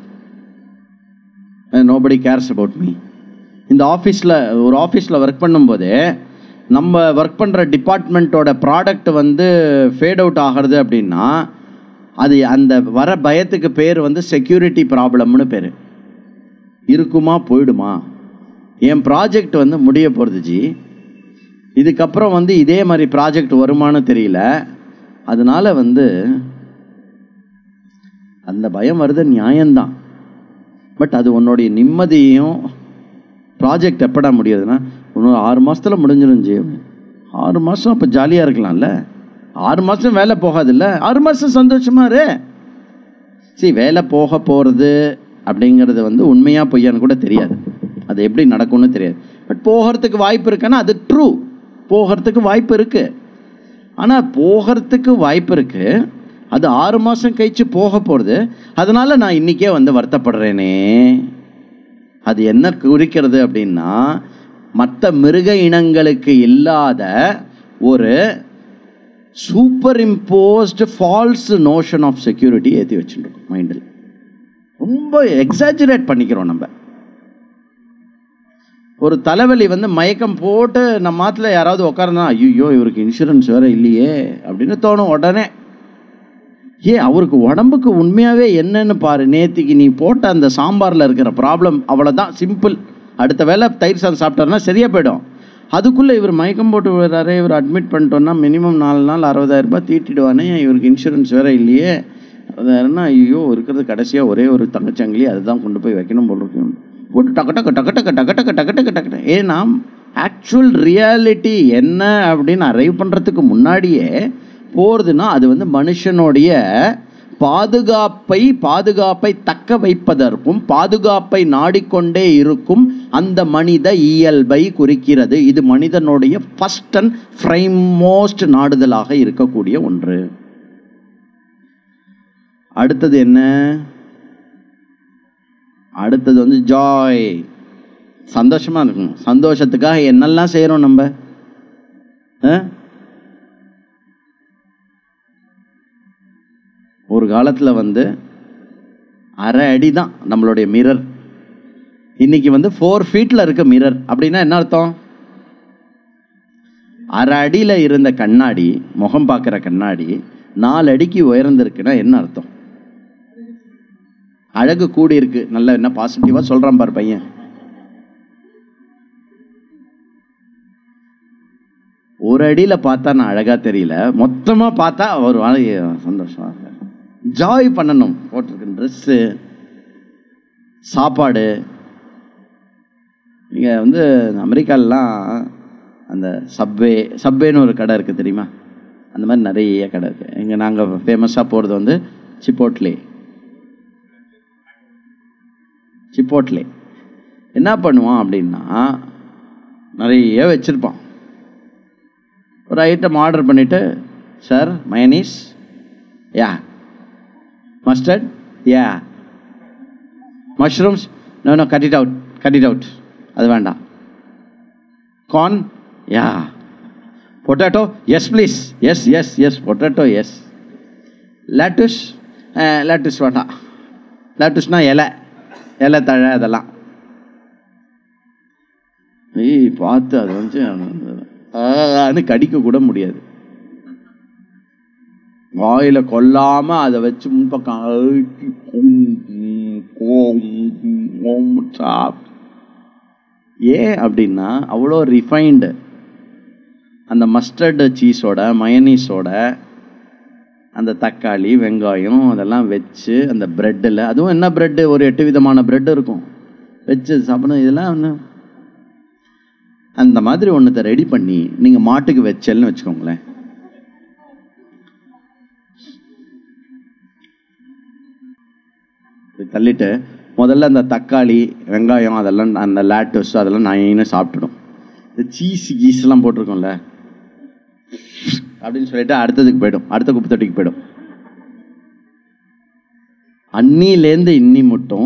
Nobody cares about me. இந்த ஆஃபீஸில் ஒரு ஆஃபீஸில் ஒர்க் பண்ணும்போதே நம்ம ஒர்க் பண்ணுற டிபார்ட்மெண்ட்டோட ப்ராடக்ட் வந்து ஃபேட் அவுட் ஆகிறது அப்படின்னா அது அந்த வர பயத்துக்கு பேர் வந்து செக்யூரிட்டி ப்ராப்ளம்னு பேர். இருக்குமா போயிடுமா? என் ப்ராஜெக்ட் வந்து முடிய போகிறது ஜி, இதுக்கப்புறம் வந்து இதே மாதிரி ப்ராஜெக்ட் வருமானு தெரியல, அதனால வந்து அந்த பயம் வருது, நியாயம்தான். பட் அது உன்னுடைய நிம்மதியும் ப்ராஜெக்ட் எப்படா முடியாதுன்னா இன்னொரு ஆறு மாதத்தில் முடிஞ்சிடும் ஜி. ஆறு மாதம் அப்போ ஜாலியாக இருக்கலாம்ல. ஆறு மாதம் வேலை போகாதுல்ல, ஆறு மாதம் சந்தோஷமா இரு. சரி, வேலை போக போகிறது அப்படிங்கிறது வந்து உண்மையாக பொய்யான்னு கூட தெரியாது, அது எப்படி நடக்கும்னு தெரியாது. பட் போகிறதுக்கு வாய்ப்பு இருக்குன்னா அது ட்ரூ, போகிறதுக்கு வாய்ப்பு இருக்குது. ஆனால் போகிறதுக்கு வாய்ப்பு இருக்குது, அது ஆறு மாதம் கழிச்சு போக போகிறது. அதனால நான் இன்றைக்கே வந்து வருத்தப்படுறேனே. அது என்ன குறிக்கிறது அப்படின்னா மற்ற மிருக இனங்களுக்கு இல்லாத ஒரு superimposed false notion of security ஏற்றி வச்சுருக்கோம் மைண்டில். ரொம்ப எக்ஸாஜரேட் பண்ணிக்கிறோம் நம்ம. ஒரு தலைவலி வந்து மயக்கம் போட்டு நம்ம மாத்தில் யாராவது உட்கார்ந்தா ஐயோ இவருக்கு இன்சூரன்ஸ் வேறு இல்லையே அப்படின்னு தோணும் உடனே. ஏ அவருக்கு உடம்புக்கு உண்மையாகவே என்னன்னு பாரு, நேற்றுக்கு நீ போட்ட அந்த சாம்பாரில் இருக்கிற ப்ராப்ளம் அவ்வளோதான், சிம்பிள். அடுத்த வேளை தயிர் சாதம் சாப்பிட்டாருன்னா சரியாக போயிடும். அதுக்குள்ளே இவர் மயக்கம் போட்டு விடுறாரு, இவர் அட்மிட் பண்ணிட்டோன்னா மினிமம் நாலு நாள் அறுபதாயிரம் ரூபாய் தீட்டிடுவானே, இவருக்கு இன்சூரன்ஸ் வேறு இல்லையே, அதுனா ஐயோ இருக்கிறது கடைசியாக ஒரே ஒரு தங்கச்சங்கிலி, அதுதான் கொண்டு போய் வைக்கணும் போல் இருக்கணும் போட்டு டக்கு டக்கு டக்கு டக்கு டக்கு டக்கு டக்கு டக்கு டக்கு. ஏன்னா ஆக்சுவல் ரியாலிட்டி என்ன அப்படின்னு அரைவ் பண்ணுறதுக்கு முன்னாடியே போகிறதுனா அது வந்து மனுஷனுடைய பாதுகாப்பை பாதுகாப்பை தக்க வைப்பதற்கும் பாதுகாப்பை நாடிக்கொண்டே இருக்கும் அந்த மனித இயல்பை குறிக்கிறது. இது மனிதனுடைய ஃபர்ஸ்ட் அண்ட் ஃப்ரைமோஸ்ட் நாடுதலாக இருக்கக்கூடிய ஒன்று. அடுத்தது என்ன? அடுத்தது வந்து ஜாய், சந்தோஷமா இருக்கணும். சந்தோஷத்துக்காக என்னெல்லாம் செய்கிறோம் நம்ம. ஒரு காலத்தில் வந்து அரை அடி தான் நம்மளுடைய மிரர், இன்னைக்கு வந்து ஃபோர் ஃபீட்டில் இருக்க மிரர். அப்படின்னா என்ன அர்த்தம்? அரை அடியில் இருந்த கண்ணாடி, முகம் பார்க்குற கண்ணாடி நாலு அடிக்கு உயர்ந்திருக்குன்னா என்ன அர்த்தம்? அழகு கூடி இருக்கு. நல்ல என்ன பாசிட்டிவாக சொல்கிறான் பாரு பையன். ஒரு அடியில் பார்த்தா நான் அழகாக தெரியல, மொத்தமாக பார்த்தா ஒரு வாழ்க்கை சந்தோஷமாக இருக்க. ஜாய் பண்ணணும். போட்டிருக்க ட்ரெஸ்ஸு, சாப்பாடு. நீங்கள் வந்து அமெரிக்காலலாம் அந்த சப்வே சப்வேன்னு ஒரு கடை இருக்குது தெரியுமா? அந்த மாதிரி நிறைய கடை இருக்குது. இங்கே நாங்கள் ஃபேமஸாக போகிறது வந்து சிப்போட்லே. சிப்போட்லே என்ன பண்ணுவான் அப்படின்னா நிறைய வச்சுருப்பான். ஒரு ஐட்டம் ஆர்டர் பண்ணிவிட்டு, sir mayonnaise, yeah mustard, yeah mushrooms, no no cut it out cut it out அது வேண்டாம். Corn, yeah. Potato, yes please, yes yes yes potato yes. Lettuce, lettuce வேண்டாம். லேட்டுஸ்னால் இலை இலை தழை அதெல்லாம். ஏய் பார்த்து அது வந்து அது கடிக்க கூட முடியாது. வாயில கொல்லாம அதை வச்சு முன்பக்கம் ஏன் அப்படின்னா அவ்வளோ ரிஃபைன்டு. அந்த மஸ்டர்டு சீஸோட மயனீஸோட அந்த தக்காளி வெங்காயம் அதெல்லாம் வச்சு அந்த ப்ரெட்டில், அதுவும் என்ன ப்ரெட்டு, ஒரு எட்டு விதமான ப்ரெட் இருக்கும், வச்சு சாப்பிடணும். இதெல்லாம் வந்து அந்த மாதிரி ஒன்றத்தை ரெடி பண்ணி நீங்கள் மாட்டுக்கு வச்சல்னு வச்சுக்கோங்களேன். தள்ளிட்டு முதல்ல அந்த தக்காளி வெங்காயம் அதெல்லாம் அந்த லேட்டஸ் அதெல்லாம் நான் சாப்பிட்டுடும். இந்த சீஸ் கீஸ்லாம் போட்டிருக்கோம்ல அப்படின்னு சொல்லிட்டு அடுத்ததுக்கு போயிடும், அடுத்த குப்பை தொட்டிக்கு போயிடும். அன்னிலேருந்து இன்னி மட்டும்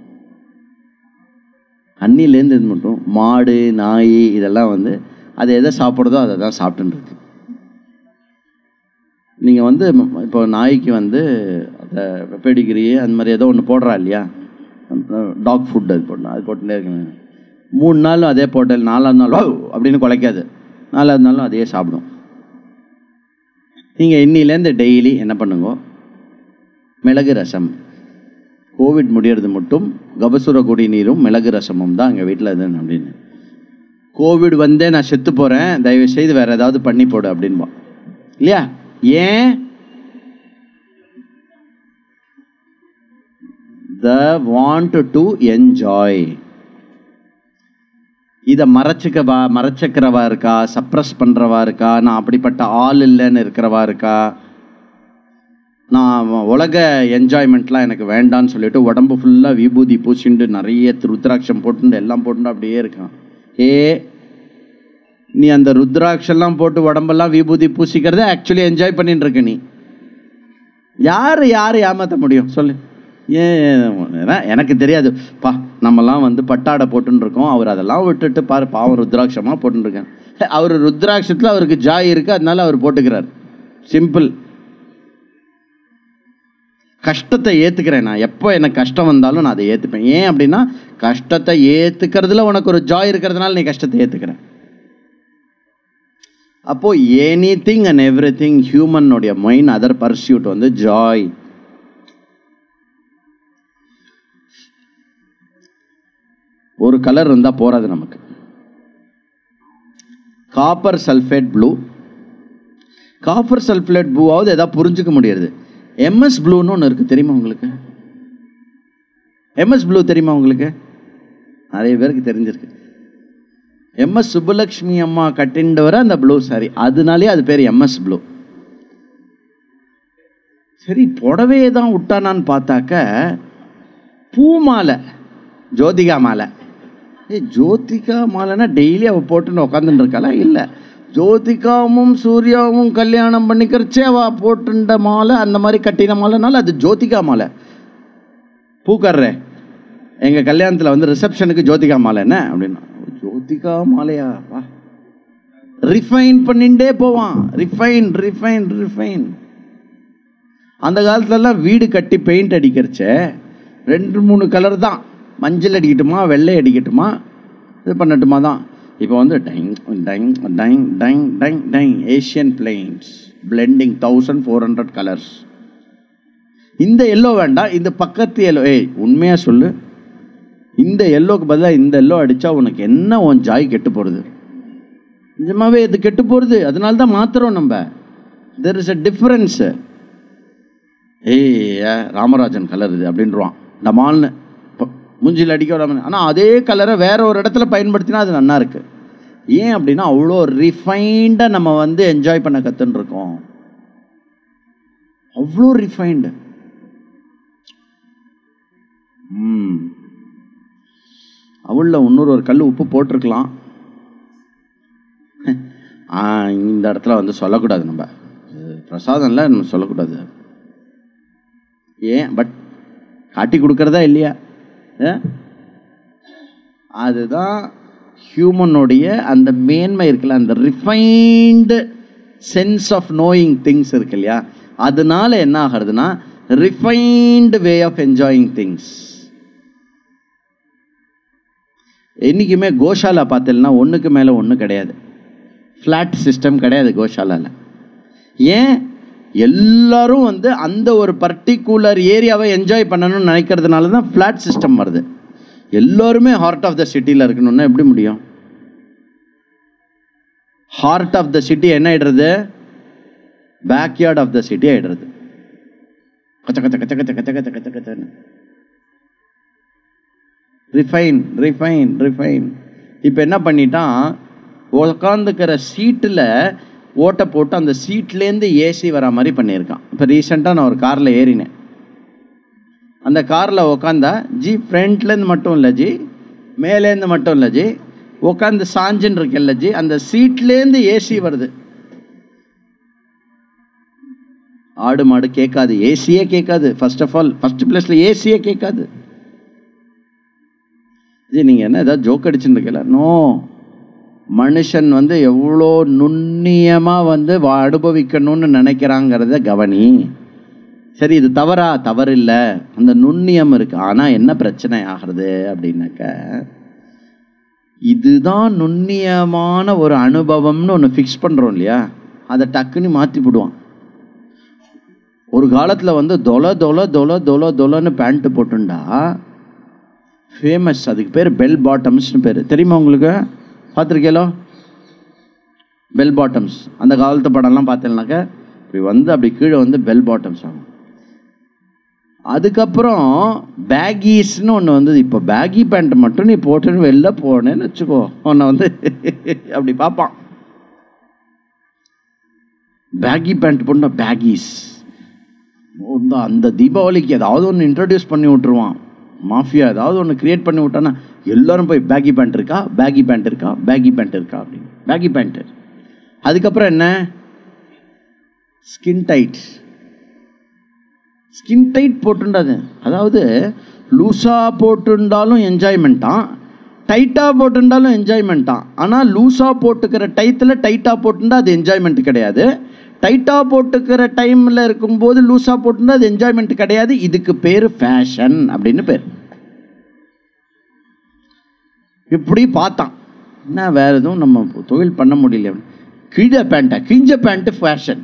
அன்னிலேருந்து இது மட்டும் மாடு நாய் இதெல்லாம் வந்து அது எதை சாப்பிட்றதோ அதை தான் சாப்பிட்டுருக்கு. நீங்கள் வந்து இப்போ நாய்க்கு வந்து அந்த பெடிகிரி அந்த மாதிரி ஏதோ ஒன்று போடுறா இல்லையா, டாக் ஃபுட் அது போடணும், அது போட்டுட்டே இருக்குங்க. மூணு நாளும் அதே போட்டல், நாலாவது நாள் அப்படின்னு குலைக்காது, நாலாவது நாளும் அதையே சாப்பிடும். நீங்கள் இன்னிலேருந்து டெய்லி என்ன பண்ணுங்க, மிளகு ரசம், கோவிட் முடியறது மட்டும் கபசுர குடிநீரும் மிளகு ரசமும் தான் எங்கள் வீட்டில் இது அப்படின்னு. கோவிட் வந்தே நான் செத்து போகிறேன், தயவு செய்து வேறு ஏதாவது பண்ணி போடு அப்படின்பா இல்லையா. ஏன்? the want to enjoy. இதை மறைச்சிக்கவா மறைச்சிக்கிறவா இருக்கா, சப்ரஸ் பண்ணுறவா இருக்கா, நான் அப்படிப்பட்ட ஆள் இல்லைன்னு இருக்கிறவா இருக்கா, நான் உலக என்ஜாய்மெண்ட்லாம் எனக்கு வேண்டான்னு சொல்லிட்டு உடம்பு ஃபுல்லாக விபூதி பூசிண்டு நிறைய ருத்ராட்சம் போட்டுண்டு எல்லாம் போட்டுண்டு அப்படியே இருக்கான். ஏ நீ அந்த ருத்ராட்செல்லாம் போட்டு உடம்பெல்லாம் விபூதி பூசிக்கிறத ஆக்சுவலி என்ஜாய் பண்ணிட்டு இருக்க. நீ யார் யார் ஏமாற்ற முடியும் சொல்லு? ஏன் எனக்கு தெரியாது பா, நம்மலாம் வந்து பட்டாடை போட்டுன்னு இருக்கோம், அவர் அதெல்லாம் விட்டுட்டு பாரு பாவம் ருத்ராட்சமாக போட்டுருக்கேன். அவர் ருத்ராட்சத்தில் அவருக்கு ஜாய் இருக்குது, அதனால அவர் போட்டுக்கிறார். சிம்பிள். கஷ்டத்தை ஏற்றுக்கிறேன் நான், எப்போ எனக்கு கஷ்டம் வந்தாலும் நான் அதை ஏற்றுப்பேன். ஏன் அப்படின்னா கஷ்டத்தை ஏற்றுக்கிறதுல உனக்கு ஒரு ஜாய் இருக்கிறதுனால நீ கஷ்டத்தை ஏற்றுக்கிறேன். அப்போ anything and everything ஹியூமனுடைய மைண்ட் அதர் பர்சியூட் வந்து ஜாய். ஒரு கலர் இருந்தால் போறாது நமக்கு. Copper sulphate blue, copper sulphate ப்ளூவாவது ஏதாவது புரிஞ்சுக்க முடியாது. எம்எஸ் ப்ளூன்னு ஒன்று இருக்குது, தெரியுமா உங்களுக்கு? எம்எஸ் ப்ளூ தெரியுமா உங்களுக்கு? நிறைய பேருக்கு தெரிஞ்சிருக்கு. எம்எஸ் சுப்புலக்ஷ்மி அம்மா கட்டிண்டு வர அந்த ப்ளூ சாரி, அதனாலே அது பேர் எம்எஸ் ப்ளூ. சரி, புடவையே தான் விட்டானான்னு பார்த்தாக்க பூ மாலை, ஜோதிகா மாலை. ஏ ஜோதிகா மாலைன்னா டெய்லி அவள் போட்டுன்னு உட்காந்துட்டு இருக்காளா? இல்லை, ஜோதிகாவும் சூர்யாவும் கல்யாணம் பண்ணிக்கிறச்சே அவள் போட்டுண்ட மாலை, அந்த மாதிரி கட்டின மாலைனால அது ஜோதிகா மாலை. பூக்கர்றே எங்கள் கல்யாணத்தில் வந்து ரிசப்ஷனுக்கு ஜோதிகா மாலை என்ன அப்படின்னா, ஜோதிகா மாலையா வா, ரிஃபைன் பண்ணிண்டே போவான். Refine refine refine. அந்த காலத்துலலாம் வீடு கட்டி பெயிண்ட் அடிக்கிறச்ச ரெண்டு மூணு கலர் தான், மஞ்சள் அடிக்கட்டுமா வெள்ளை அடிக்கட்டுமா இது பண்ணட்டுமா தான். இப்போ வந்து டைங் டைங் டைங் டைங் டைங் டைங் Asian Paints blending thousand four hundred colours. இந்த எல்லோ வேண்டாம், இந்த பக்கத்து எல்லோ. ஏய் உண்மையாக சொல்லு, இந்த எல்லோக்கு பதிலாக இந்த எல்லோ அடித்தா உனக்கு என்ன உன் ஜாய் கெட்டு போகிறது? நிஜமாவே இது கெட்டு போகிறது. அதனால தான் மாத்திரம் நம்ம. There is a difference. ஏய் ராமராஜன் கலர் இது அப்படின்றான் டமால்னு மூஞ்சில் அடிக்க விடாம. ஆனால் அதே கலரை வேற ஒரு இடத்துல பயன்படுத்தினா அது நல்லா இருக்கு. ஏன் அப்படின்னா அவ்வளோ ரிஃபைண்டாக நம்ம வந்து என்ஜாய் பண்ண கற்றுன்னு இருக்கோம். அவ்வளோ ரிஃபைண்டு. ம் அவளில் இன்னொரு ஒரு கல் உப்பு போட்டிருக்கலாம். இந்த இடத்துல வந்து சொல்லக்கூடாது, நம்ம பிரசாதம்ல நம்ம சொல்லக்கூடாது. ஏன் பட் காட்டி கொடுக்கறதா இல்லையா? அதுதான் ஹியூமனுடைய அந்த மேன்மை இருக்குல்ல, அந்த refined sense of knowing things இருக்கு இல்லையா. அதனால என்ன ஆகிறதுனா refined way of enjoying things. என்றைக்குமே கோஷாலா பார்த்தீங்கன்னா ஒன்றுக்கு மேலே ஒன்று கிடையாது, ஃப்ளாட் சிஸ்டம் கிடையாது கோஷாலாவில். ஏன்? எல்லாரும் வந்து அந்த ஒரு பர்டிகுலர் ஏரியாவை என்ஜாய் பண்ணணும்னு நினைக்கிறதுனால தான் ஃப்ளாட் சிஸ்டம் வருது. எல்லோருமே ஹார்ட் ஆஃப் த சிட்டியில் இருக்கணும்னா எப்படி முடியும்? ஹார்ட் ஆஃப் த சிட்டி என்ன ஆயிடுறது? பேக்யார்ட் ஆஃப் த சிட்டி ஆயிடுறது. கச்ச கச்ச கச்ச கச்ச கச்ச கச்ச கச்ச கச்சன்னு ரிஃபைன் ரிஃபைன் ரிஃபைன். இப்போ என்ன பண்ணிட்டான், உட்காந்துக்கிற சீட்டில் ஓட்டை போட்டு அந்த சீட்லேருந்து ஏசி வர மாதிரி பண்ணியிருக்கான். இப்போ ரீசெண்டாக நான் ஒரு காரில் ஏறினேன். அந்த காரில் உட்காந்தா ஜி ஃப்ரண்ட்லேருந்து மட்டும் இல்லை ஜி, மேலேருந்து மட்டும் இல்லை ஜி, உட்காந்து சாஞ்சுன்னு இருக்கல ஜி, அந்த சீட்லேருந்து ஏசி வருது. ஆடு மாடு கேட்காது, ஏசியே கேட்காது. ஃபர்ஸ்ட் ஆஃப் ஆல் ஃபர்ஸ்ட் பிளேஸில் ஏசியே கேட்காது. ஜி நீங்கள் என்ன ஏதாவது ஜோக் அடிச்சுட்டு இருக்கல? நோ, மனுஷன் வந்து எவ்வளோ நுண்ணியமாக வந்து அனுபவிக்கணும்னு நினைக்கிறாங்கிறத கவனி. சரி, இது தவறா? தவறு இல்லை, அந்த நுண்ணியம் இருக்கு. ஆனால் என்ன பிரச்சனை ஆகிறது அப்படின்னாக்க, இதுதான் நுண்ணியமான ஒரு அனுபவம்னு ஒன்று ஃபிக்ஸ் பண்ணுறோம் இல்லையா, அதை டக்குன்னு மாற்றி விடுவான். ஒரு காலத்தில் வந்து தொலை தொலை தொலை தொலை தொலைன்னு பேண்ட்டு போட்டுண்டா ஃபேமஸ். அதுக்கு பேர் பெல் பாட்டம்ஸ்னு பேர். தெரியுமா உங்களுக்கு? பார்த்துருக்கேலோ பெல் பாட்டம்ஸ். அந்த காலத்து படம்லாம் பார்த்தேன்னாக்க இப்படி வந்து அப்படி கீழே வந்து பெல் பாட்டம்ஸ் ஆகும். அதுக்கப்புறம் பேகீஸ்ன்னு ஒன்று வந்தது. இப்போ பேகி பேண்ட் மட்டும் நீ போட்டுன்னு வெளில போனேன்னு வச்சுக்கோ, உன்னை வந்து அப்படி பார்ப்பான். பேகி பேண்ட் போட்டா பேகீஸ். அந்த தீபாவளிக்கு ஏதாவது ஒன்று இன்ட்ரடியூஸ் பண்ணி விட்டுருவான். மாஃபியா ஏதாவது ஒன்று கிரியேட் பண்ணி விட்டானா எல்லாரும் போய் பேகி பேண்ட் இருக்கா, பேகி பேண்ட் இருக்கா, பேகி பேண்ட் இருக்கா அப்படின்னு பேகி பேண்ட். அதுக்கப்புறம் என்ன? Skin tight. ஸ்கின் டைட் போட்டுண்டாது. அதாவது லூஸாக போட்டுண்டாலும் என்ஜாய்மெண்ட்டான், டைட்டாக போட்டுண்டாலும் என்ஜாய்மெண்ட்டான். ஆனால் லூஸாக போட்டுக்கிற டைத்தில் டைட்டாக போட்டுண்டா அது என்ஜாய்மெண்ட் கிடையாது. டைட்டாக போட்டுக்கிற டைமில் இருக்கும்போது லூஸாக போட்டுண்டா அது என்ஜாய்மெண்ட் கிடையாது. இதுக்கு பேர் ஃபேஷன் அப்படின்னு பேர். இப்படி பார்த்தான். என்ன வேற எதுவும் நம்ம தொழில் பண்ண முடியல. கிழிஞ்ச பேண்ட்டா? கிழிஞ்ச பேண்ட்டு ஃபேஷன்.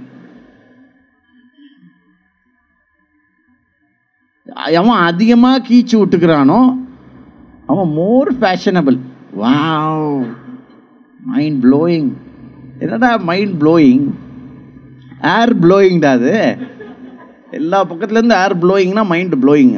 அவன் அதிகமாக கீச்சு விட்டுக்கிறானோ அவன் more fashionable. Wow, mind blowing. என்னடா மைண்ட் ப்ளோயிங்? ஏர் ப்ளோயிங்டா அது. எல்லா பக்கத்துலேருந்து ஏர் ப்ளோயிங்னா மைண்ட் ப்ளோயிங்.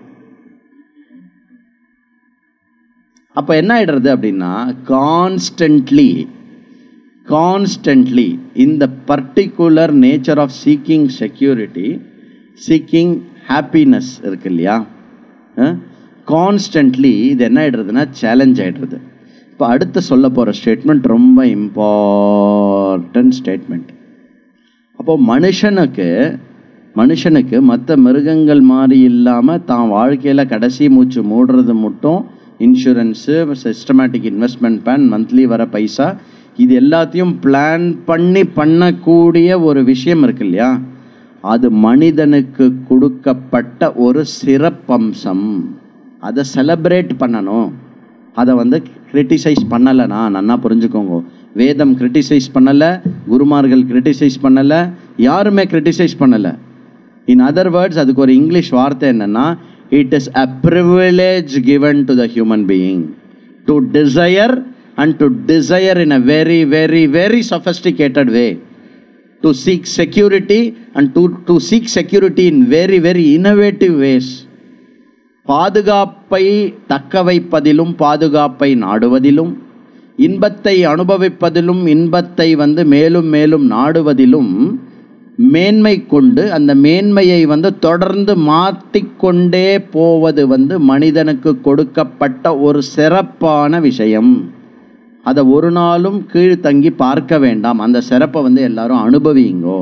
அப்போ என்ன ஆயிடுறது அப்படின்னா, கான்ஸ்டன்ட்லி கான்ஸ்டன்ட்லி இந்த particular nature of seeking security, seeking happiness இருக்கு இல்லையா, கான்ஸ்டன்ட்லி இது என்ன ஆயிடுறதுன்னா சேலஞ்ச் ஆயிடுறது. இப்போ அடுத்து சொல்ல போகிற ஸ்டேட்மெண்ட் ரொம்ப இம்பார்ட்டன்ட் ஸ்டேட்மெண்ட். அப்போ மனுஷனுக்கு மனுஷனுக்கு மற்ற மிருகங்கள் மாதிரி இல்லாமல் தான் வாழ்க்கையில் கடைசி மூச்சு மூடுறது மட்டும் insurance, systematic investment plan, monthly வர பைசா, இது எல்லாத்தையும் பிளான் பண்ணி பண்ணக்கூடிய ஒரு விஷயம் இருக்கு இல்லையா, அது மனிதனுக்கு கொடுக்கப்பட்ட ஒரு சிறப்பம்சம். அதை செலிப்ரேட் பண்ணணும். அதை வந்து கிரிட்டிசைஸ் பண்ணலைண்ணா, நன்னா புரிஞ்சுக்கோங்க. வேதம் கிரிட்டிசைஸ் பண்ணலை, குருமார்கள் கிரிட்டிசைஸ் பண்ணலை, யாருமே கிரிட்டிசைஸ் பண்ணலை. இன் அதர் வேர்ட்ஸ் அதுக்கு ஒரு இங்கிலீஷ் வார்த்தை என்னன்னா, it is a privilege given to the human being to desire and to desire in a very very very sophisticated way, to seek security and to to seek security in very very innovative ways. பாதுகாப்பை தக்க வைப்பதிலும் பாதுகாப்பை நாடுவதிலும், இன்பத்தை அனுபவிப்பதிலும் இன்பத்தை வந்து மேலும் மேலும் நாடுவதிலும் மேன்மை கொண்டு அந்த மேன்மையை வந்து தொடர்ந்து மாற்றிக்கொண்டே போவது வந்து மனிதனுக்கு கொடுக்கப்பட்ட ஒரு சிறப்பான விஷயம். அதை ஒரு நாளும் கீழ்த்தங்கி பார்க்க வேண்டாம். அந்த சிறப்பை வந்து எல்லாரும் அனுபவிங்கோ.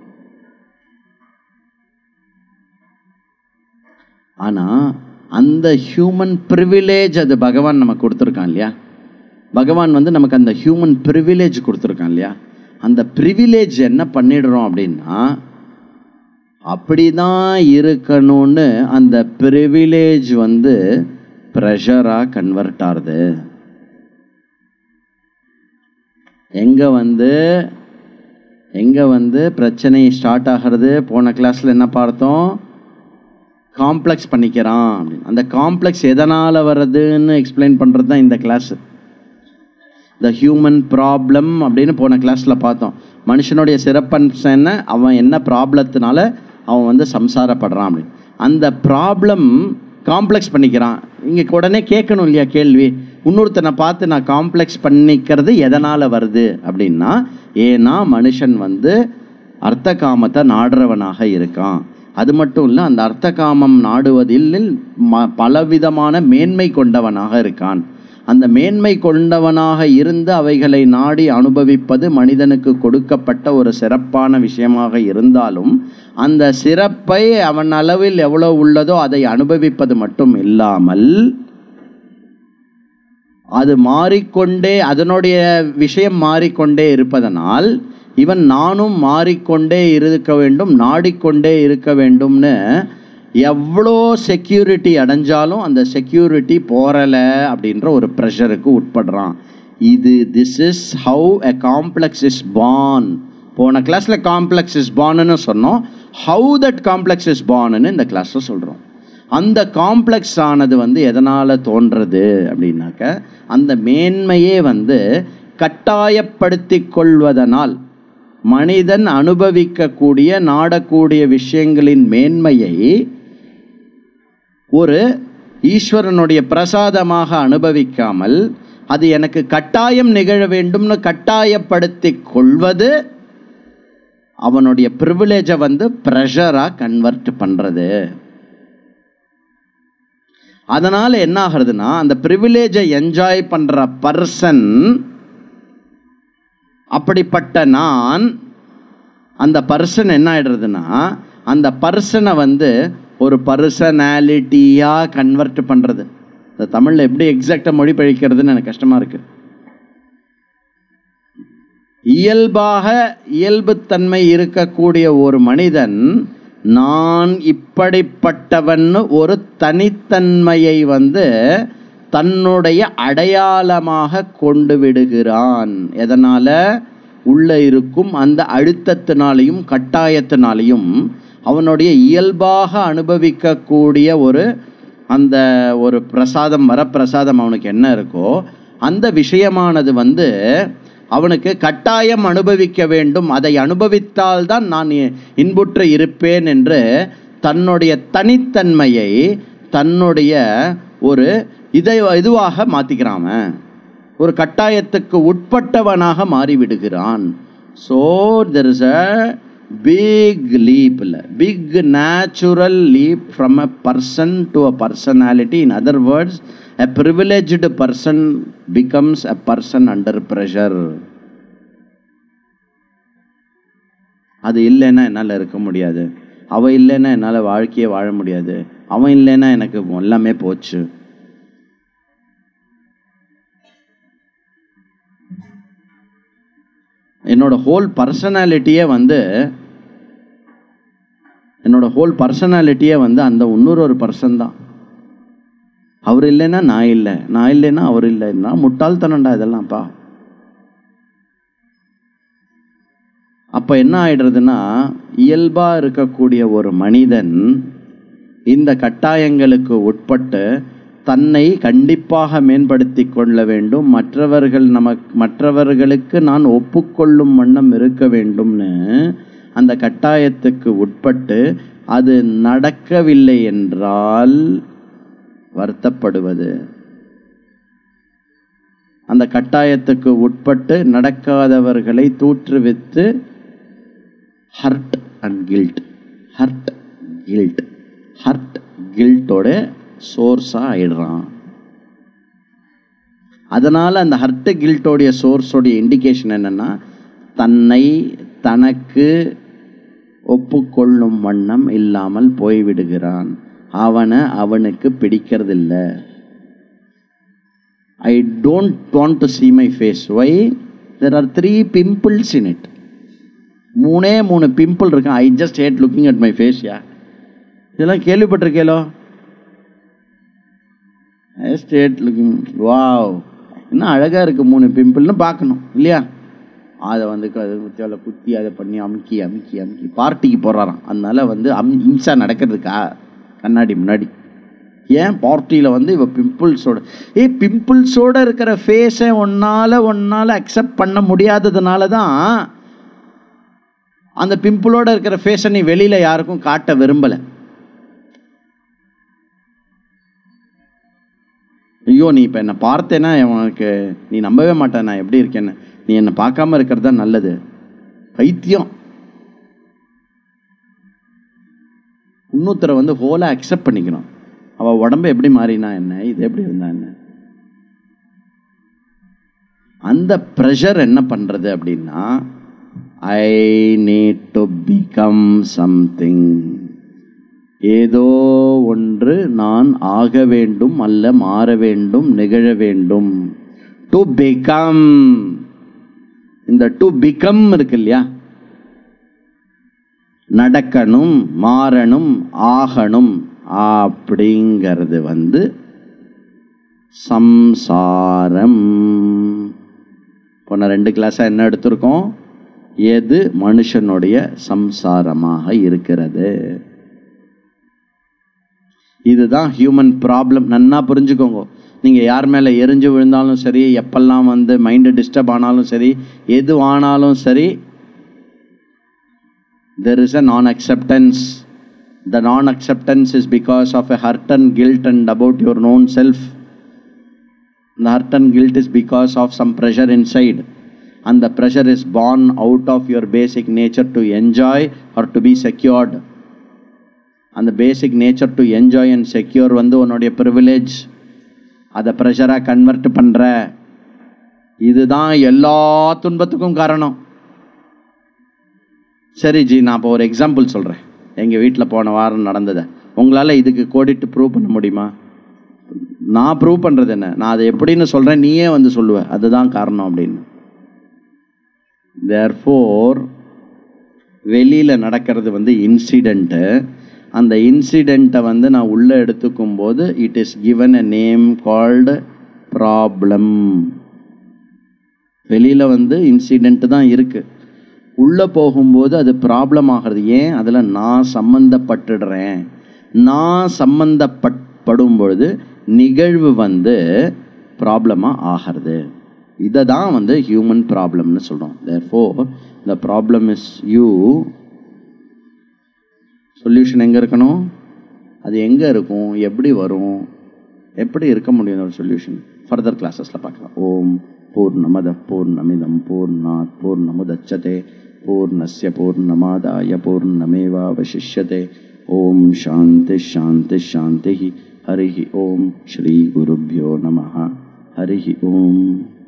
ஆனால் அந்த ஹியூமன் ப்ரிவிலேஜ் அது பகவான் நமக்கு கொடுத்துருக்கான் இல்லையா. பகவான் வந்து நமக்கு அந்த ஹியூமன் ப்ரிவிலேஜ் கொடுத்துருக்கான் இல்லையா. அந்த ப்ரிவிலேஜ் என்ன பண்ணிடுறோம் அப்படின்னா, அப்படி தான் இருக்கணும்னு அந்த ப்ரிவிலேஜ் வந்து ப்ரெஷராக கன்வெர்ட் ஆகுது. எங்கே வந்து எங்கே வந்து பிரச்சனை ஸ்டார்ட் ஆகிறது? போன கிளாஸில் என்ன பார்த்தோம்? காம்ப்ளெக்ஸ் பண்ணிக்கிறான் அப்படின்னு. அந்த காம்ப்ளெக்ஸ் எதனால் வருதுன்னு எக்ஸ்பிளைன் பண்ணுறது தான் இந்த கிளாஸு. த ஹியூமன் ப்ராப்ளம் அப்படின்னு போன கிளாஸில் பார்த்தோம். மனுஷனுடைய சிறப்பம்சம் என்ன, அவன் என்ன ப்ராப்ளத்தினால அவன் வந்து சம்சாரப்படுறான் அப்படின்னு. அந்த ப்ராப்ளம் காம்ப்ளெக்ஸ் பண்ணிக்கிறான். இங்கே உடனே கேட்கணும் இல்லையா கேள்வி, இன்னொருத்தனை பார்த்து நான் காம்ப்ளெக்ஸ் பண்ணிக்கிறது எதனால் வருது அப்படின்னா, ஏன்னா மனுஷன் வந்து அர்த்த காமத்தை நாடுறவனாக இருக்கான். அது மட்டும் இல்லை, அந்த அர்த்த காமம் நாடுவதில் ம பலவிதமான மேன்மை கொண்டவனாக இருக்கான். அந்த மேன்மை கொண்டவனாக இருந்து அவைகளை நாடி அனுபவிப்பது மனிதனுக்கு கொடுக்கப்பட்ட ஒரு சிறப்பான விஷயமாக இருந்தாலும், அந்த சிறப்பை அவன் அளவில் எவ்வளோ உள்ளதோ அதை அனுபவிப்பது மட்டும் இல்லாமல் அது மாறிக்கொண்டே அதனுடைய விஷயம் மாறிக்கொண்டே இருப்பதனால் இவன் நானும் மாறிக்கொண்டே இருக்க வேண்டும், நாடிக்கொண்டே இருக்க வேண்டும்னு எவ்வளோ செக்யூரிட்டி அடைஞ்சாலும் அந்த செக்யூரிட்டி போறலை அப்படின்ற ஒரு ப்ரெஷருக்கு உட்படுறான். இது this is how a complex is born. போன கிளாஸில் காம்ப்ளெக்ஸ் இஸ் பார்ன்னு சொன்னோம். ஹவு தட் காம்ப்ளெக்ஸ் இஸ் பார்ன்னு இந்த கிளாஸில் சொல்கிறோம். அந்த காம்ப்ளெக்ஸ் ஆனது வந்து எதனால் தோன்றது அப்படின்னாக்க அந்த மேன்மையே வந்து கட்டாயப்படுத்தி கொள்வதனால் மனிதன் அனுபவிக்கக்கூடிய நாடக்கூடிய விஷயங்களின் மேன்மையை ஒரு ஈஸ்வரனுடைய பிரசாதமாக அனுபவிக்காமல் அது எனக்கு கட்டாயம் நிகழ வேண்டும்னு கட்டாயப்படுத்தி கொள்வது அவனுடைய ப்ரிவிலேஜை வந்து ப்ரெஷராக கன்வெர்ட் பண்ணுறது. அதனால் என்ன ஆகிறதுனா அந்த ப்ரிவிலேஜை என்ஜாய் பண்ணுற பர்சன், அப்படிப்பட்ட நான், அந்த பர்சன் என்ன ஆகிடுறதுன்னா அந்த பர்சனை வந்து ஒரு பர்சனாலிட்டியாக கன்வெர்ட் பண்ணுறது. இந்த தமிழில் எப்படி எக்ஸாக்டாக மொழிபெயர்க்கிறதுன்னு எனக்கு கஷ்டமாக இருக்குது. இயல்பாக இயல்புத்தன்மை இருக்கக்கூடிய ஒரு மனிதன் நான் இப்படிப்பட்டவன் ஒரு தனித்தன்மையை வந்து தன்னுடைய அடையாளமாக கொண்டு விடுகிறான். எதனால்? உள்ள இருக்கும் அந்த அழுத்தத்தினாலையும் கட்டாயத்தினாலையும் அவனுடைய இயல்பாக அனுபவிக்கக்கூடிய ஒரு அந்த ஒரு பிரசாதம், வரப்பிரசாதம் அவனுக்கு என்ன இருக்கோ அந்த விஷயமானது வந்து அவனுக்கு கட்டாயம் அனுபவிக்க வேண்டும், அதை அனுபவித்தால்தான் நான் இன்புற்று இருப்பேன் என்று தன்னுடைய தனித்தன்மையை தன்னுடைய ஒரு இதை இதுவாக மாற்றிக்கிறான். ஒரு கட்டாயத்துக்கு உட்பட்டவனாக மாறிவிடுகிறான். So there is a big leap, இல்லை big natural leap from a person to a personality. In other words, a privileged person becomes a person under pressure. அது இல்லைன்னா என்னால் இருக்க முடியாது, அவன் இல்லைன்னா என்னால் வாழ்க்கையை வாழ முடியாது, அவன் இல்லைன்னா எனக்கு எல்லாமே போச்சு. என்னோட ஹோல் பர்சனாலிட்டியே வந்து என்னோட ஹோல் பர்சனாலிட்டியே வந்து அந்த இன்னொரு ஒரு பர்சன் தான். அவர் இல்லைன்னா நான் இல்லை, நான் இல்லைன்னா அவர் இல்லைன்னா முட்டாள்தனண்டா இதெல்லாம்ப்பா. அப்போ என்ன ஆயிடுறதுன்னா இயல்பாக இருக்கக்கூடிய ஒரு மனிதன் இந்த கட்டாயங்களுக்கு உட்பட்டு தன்னை கண்டிப்பாக மேம்படுத்தி கொள்ள வேண்டும், மற்றவர்கள் நமக்கு மற்றவர்களுக்கு நான் ஒப்புக்கொள்ளும் வண்ணம் இருக்க வேண்டும்னு அந்த கட்டாயத்துக்கு உட்பட்டு அது நடக்கவில்லை என்றால் வருத்தப்படுவது. அந்த கட்டாயத்துக்கு உட்பட்டு நடக்காதவர்களை தூற்றுவித்து hurt and guilt, hurt guilt, hurt கில்ட்டோட சோர்ஸாக ஆயிடுறான். அதனால் அந்த ஹர்ட் கில்ட்டோடைய சோர்ஸோடைய இண்டிகேஷன் என்னென்னா தன்னை தனக்கு ஒப்புக்கொள்ளும் வண்ணம் இல்லாமல் போய்விடுகிறான். அவனை அவனுக்கு பிடிக்கிறதில்ல. I don't want to see my face. Why? There are three pimples in it. மூணே மூணு பிம்பிள் இருக்கு. I just hate looking at my face. Yeah, இதெல்லாம் கேள்விப்பட்டிருக்கேலோ. Just hate looking. வாவ், இன்னும் அழகாக இருக்குது மூணு பிம்பிள்னு பார்க்கணும் இல்லையா? அதை வந்து அதை குத்தி அதை பண்ணி அமுக்கி அமுக்கி அமுக்கி பார்ட்டிக்கு போடுறாராம். அதனால வந்து அம் இம்சா நடக்கிறதுக்கா கண்ணாடி முன்னாடி. ஏன் பார்ட்டியில் வந்து இவ பிம்பிள்ஸோட ஏ பிம்பிள்ஸோடு இருக்கிற ஃபேஸை ஒன்னால் ஒன்னால் அக்செப்ட் பண்ண முடியாததுனால தான் அந்த பிம்பிளோடு இருக்கிற ஃபேஸை நீ வெளியில் யாருக்கும் காட்ட விரும்பலை. ஐயோ, நீ இப்போ என்னை பார்த்தேன்னா உனக்கு நீ நம்பவே மாட்டேன் நான் எப்படி இருக்கேன்னு. நீ என்னை பார்க்காம இருக்கிறது தான் நல்லது. பைத்தியம். இன்னொருத்தரை வந்து ஹோலாக அக்செப்ட் பண்ணிக்கணும். அவள் உடம்பு எப்படி மாறினா என்ன, இது எப்படி இருந்தா என்ன. அந்த ப்ரெஷர் என்ன பண்ணுறது அப்படின்னா, I need to become something. ஏதோ ஒன்று நான் ஆக வேண்டும், அல்ல மாற வேண்டும், நிகழ வேண்டும். To become. இந்த டு பிகம் இருக்கு இல்லையா, நடக்கணும், மாறணும், ஆகணும் அப்படிங்கிறது வந்து சம்சாரம். போன ரெண்டு கிளாஸா என்ன எடுத்திருக்கோம்? எது மனுஷனுடைய சம்சாரமாக இருக்கிறது. இதுதான் ஹியூமன் ப்ராப்ளம். நன்னா புரிஞ்சுக்கோங்க. நீங்கள் யார் மேலே எரிஞ்சு விழுந்தாலும் சரி, எப்பெல்லாம் வந்து மைண்டு டிஸ்டர்ப் ஆனாலும் சரி, எது ஆனாலும் சரி, there is a non-acceptance. The non-acceptance is because of a hurt and guilt and about your own self. The hurt and guilt is because of some pressure inside. And the pressure is born out of your basic nature to enjoy or to be secured. And the basic nature to enjoy and secure வந்து உன்னுடைய privilege. அதை ப்ரெஷராக convert பண்ணுற. இதுதான் எல்லா துன்பத்துக்கும் காரணம். சரி G, நான் இப்போ ஒரு எக்ஸாம்பிள் சொல்கிறேன். எங்கள் வீட்டில் போன வாரம் நடந்ததை உங்களால் இதுக்கு கோடிட்டு ப்ரூவ் பண்ண முடியுமா? நான் ப்ரூவ் பண்ணுறது என்ன, நான் அதை எப்படின்னு சொல்கிறேன், நீயே வந்து சொல்லுவ அதுதான் காரணம் அப்படின்னு. தேர்ஃபோர் வெளியில் நடக்கிறது வந்து இன்சிடெண்ட்டு. அந்த இன்சிடெண்ட்டை வந்து நான் உள்ளே எடுத்துக்கும் போது it is given a name called problem. வெளியில் வந்து இன்சிடெண்ட்டு தான் இருக்குது, உள்ளே போகும்போது அது ப்ராப்ளம் ஆகிறது. ஏன்? அதில் நான் சம்பந்தப்பட்டுடுறேன். நான் சம்பந்தப்படும் பொழுது நிகழ்வு வந்து ப்ராப்ளமாக ஆகிறது. இதை தான் வந்து ஹியூமன் ப்ராப்ளம்னு சொல்கிறோம். Therefore the problem is you. Solution எங்கே இருக்கணும்? அது எங்கே இருக்கும்? எப்படி வரும்? எப்படி இருக்க முடியும் ஒரு சொல்யூஷன்? ஃபர்தர் கிளாஸஸில் பார்க்கலாம். ஓம் பூர்ணமத பூர்ணமிதம் பூர்ணாத் பூர்ணமுதச்யதே பூர்ணஸ்ய பூர்ணமாதாய பூர்ணமேவாவசிஷ்யதே. ஓம் சாந்தி சாந்தி சாந்தி. ஹரி ஓம். ஸ்ரீ குருப்யோ நமः. ஹரி ஓம்.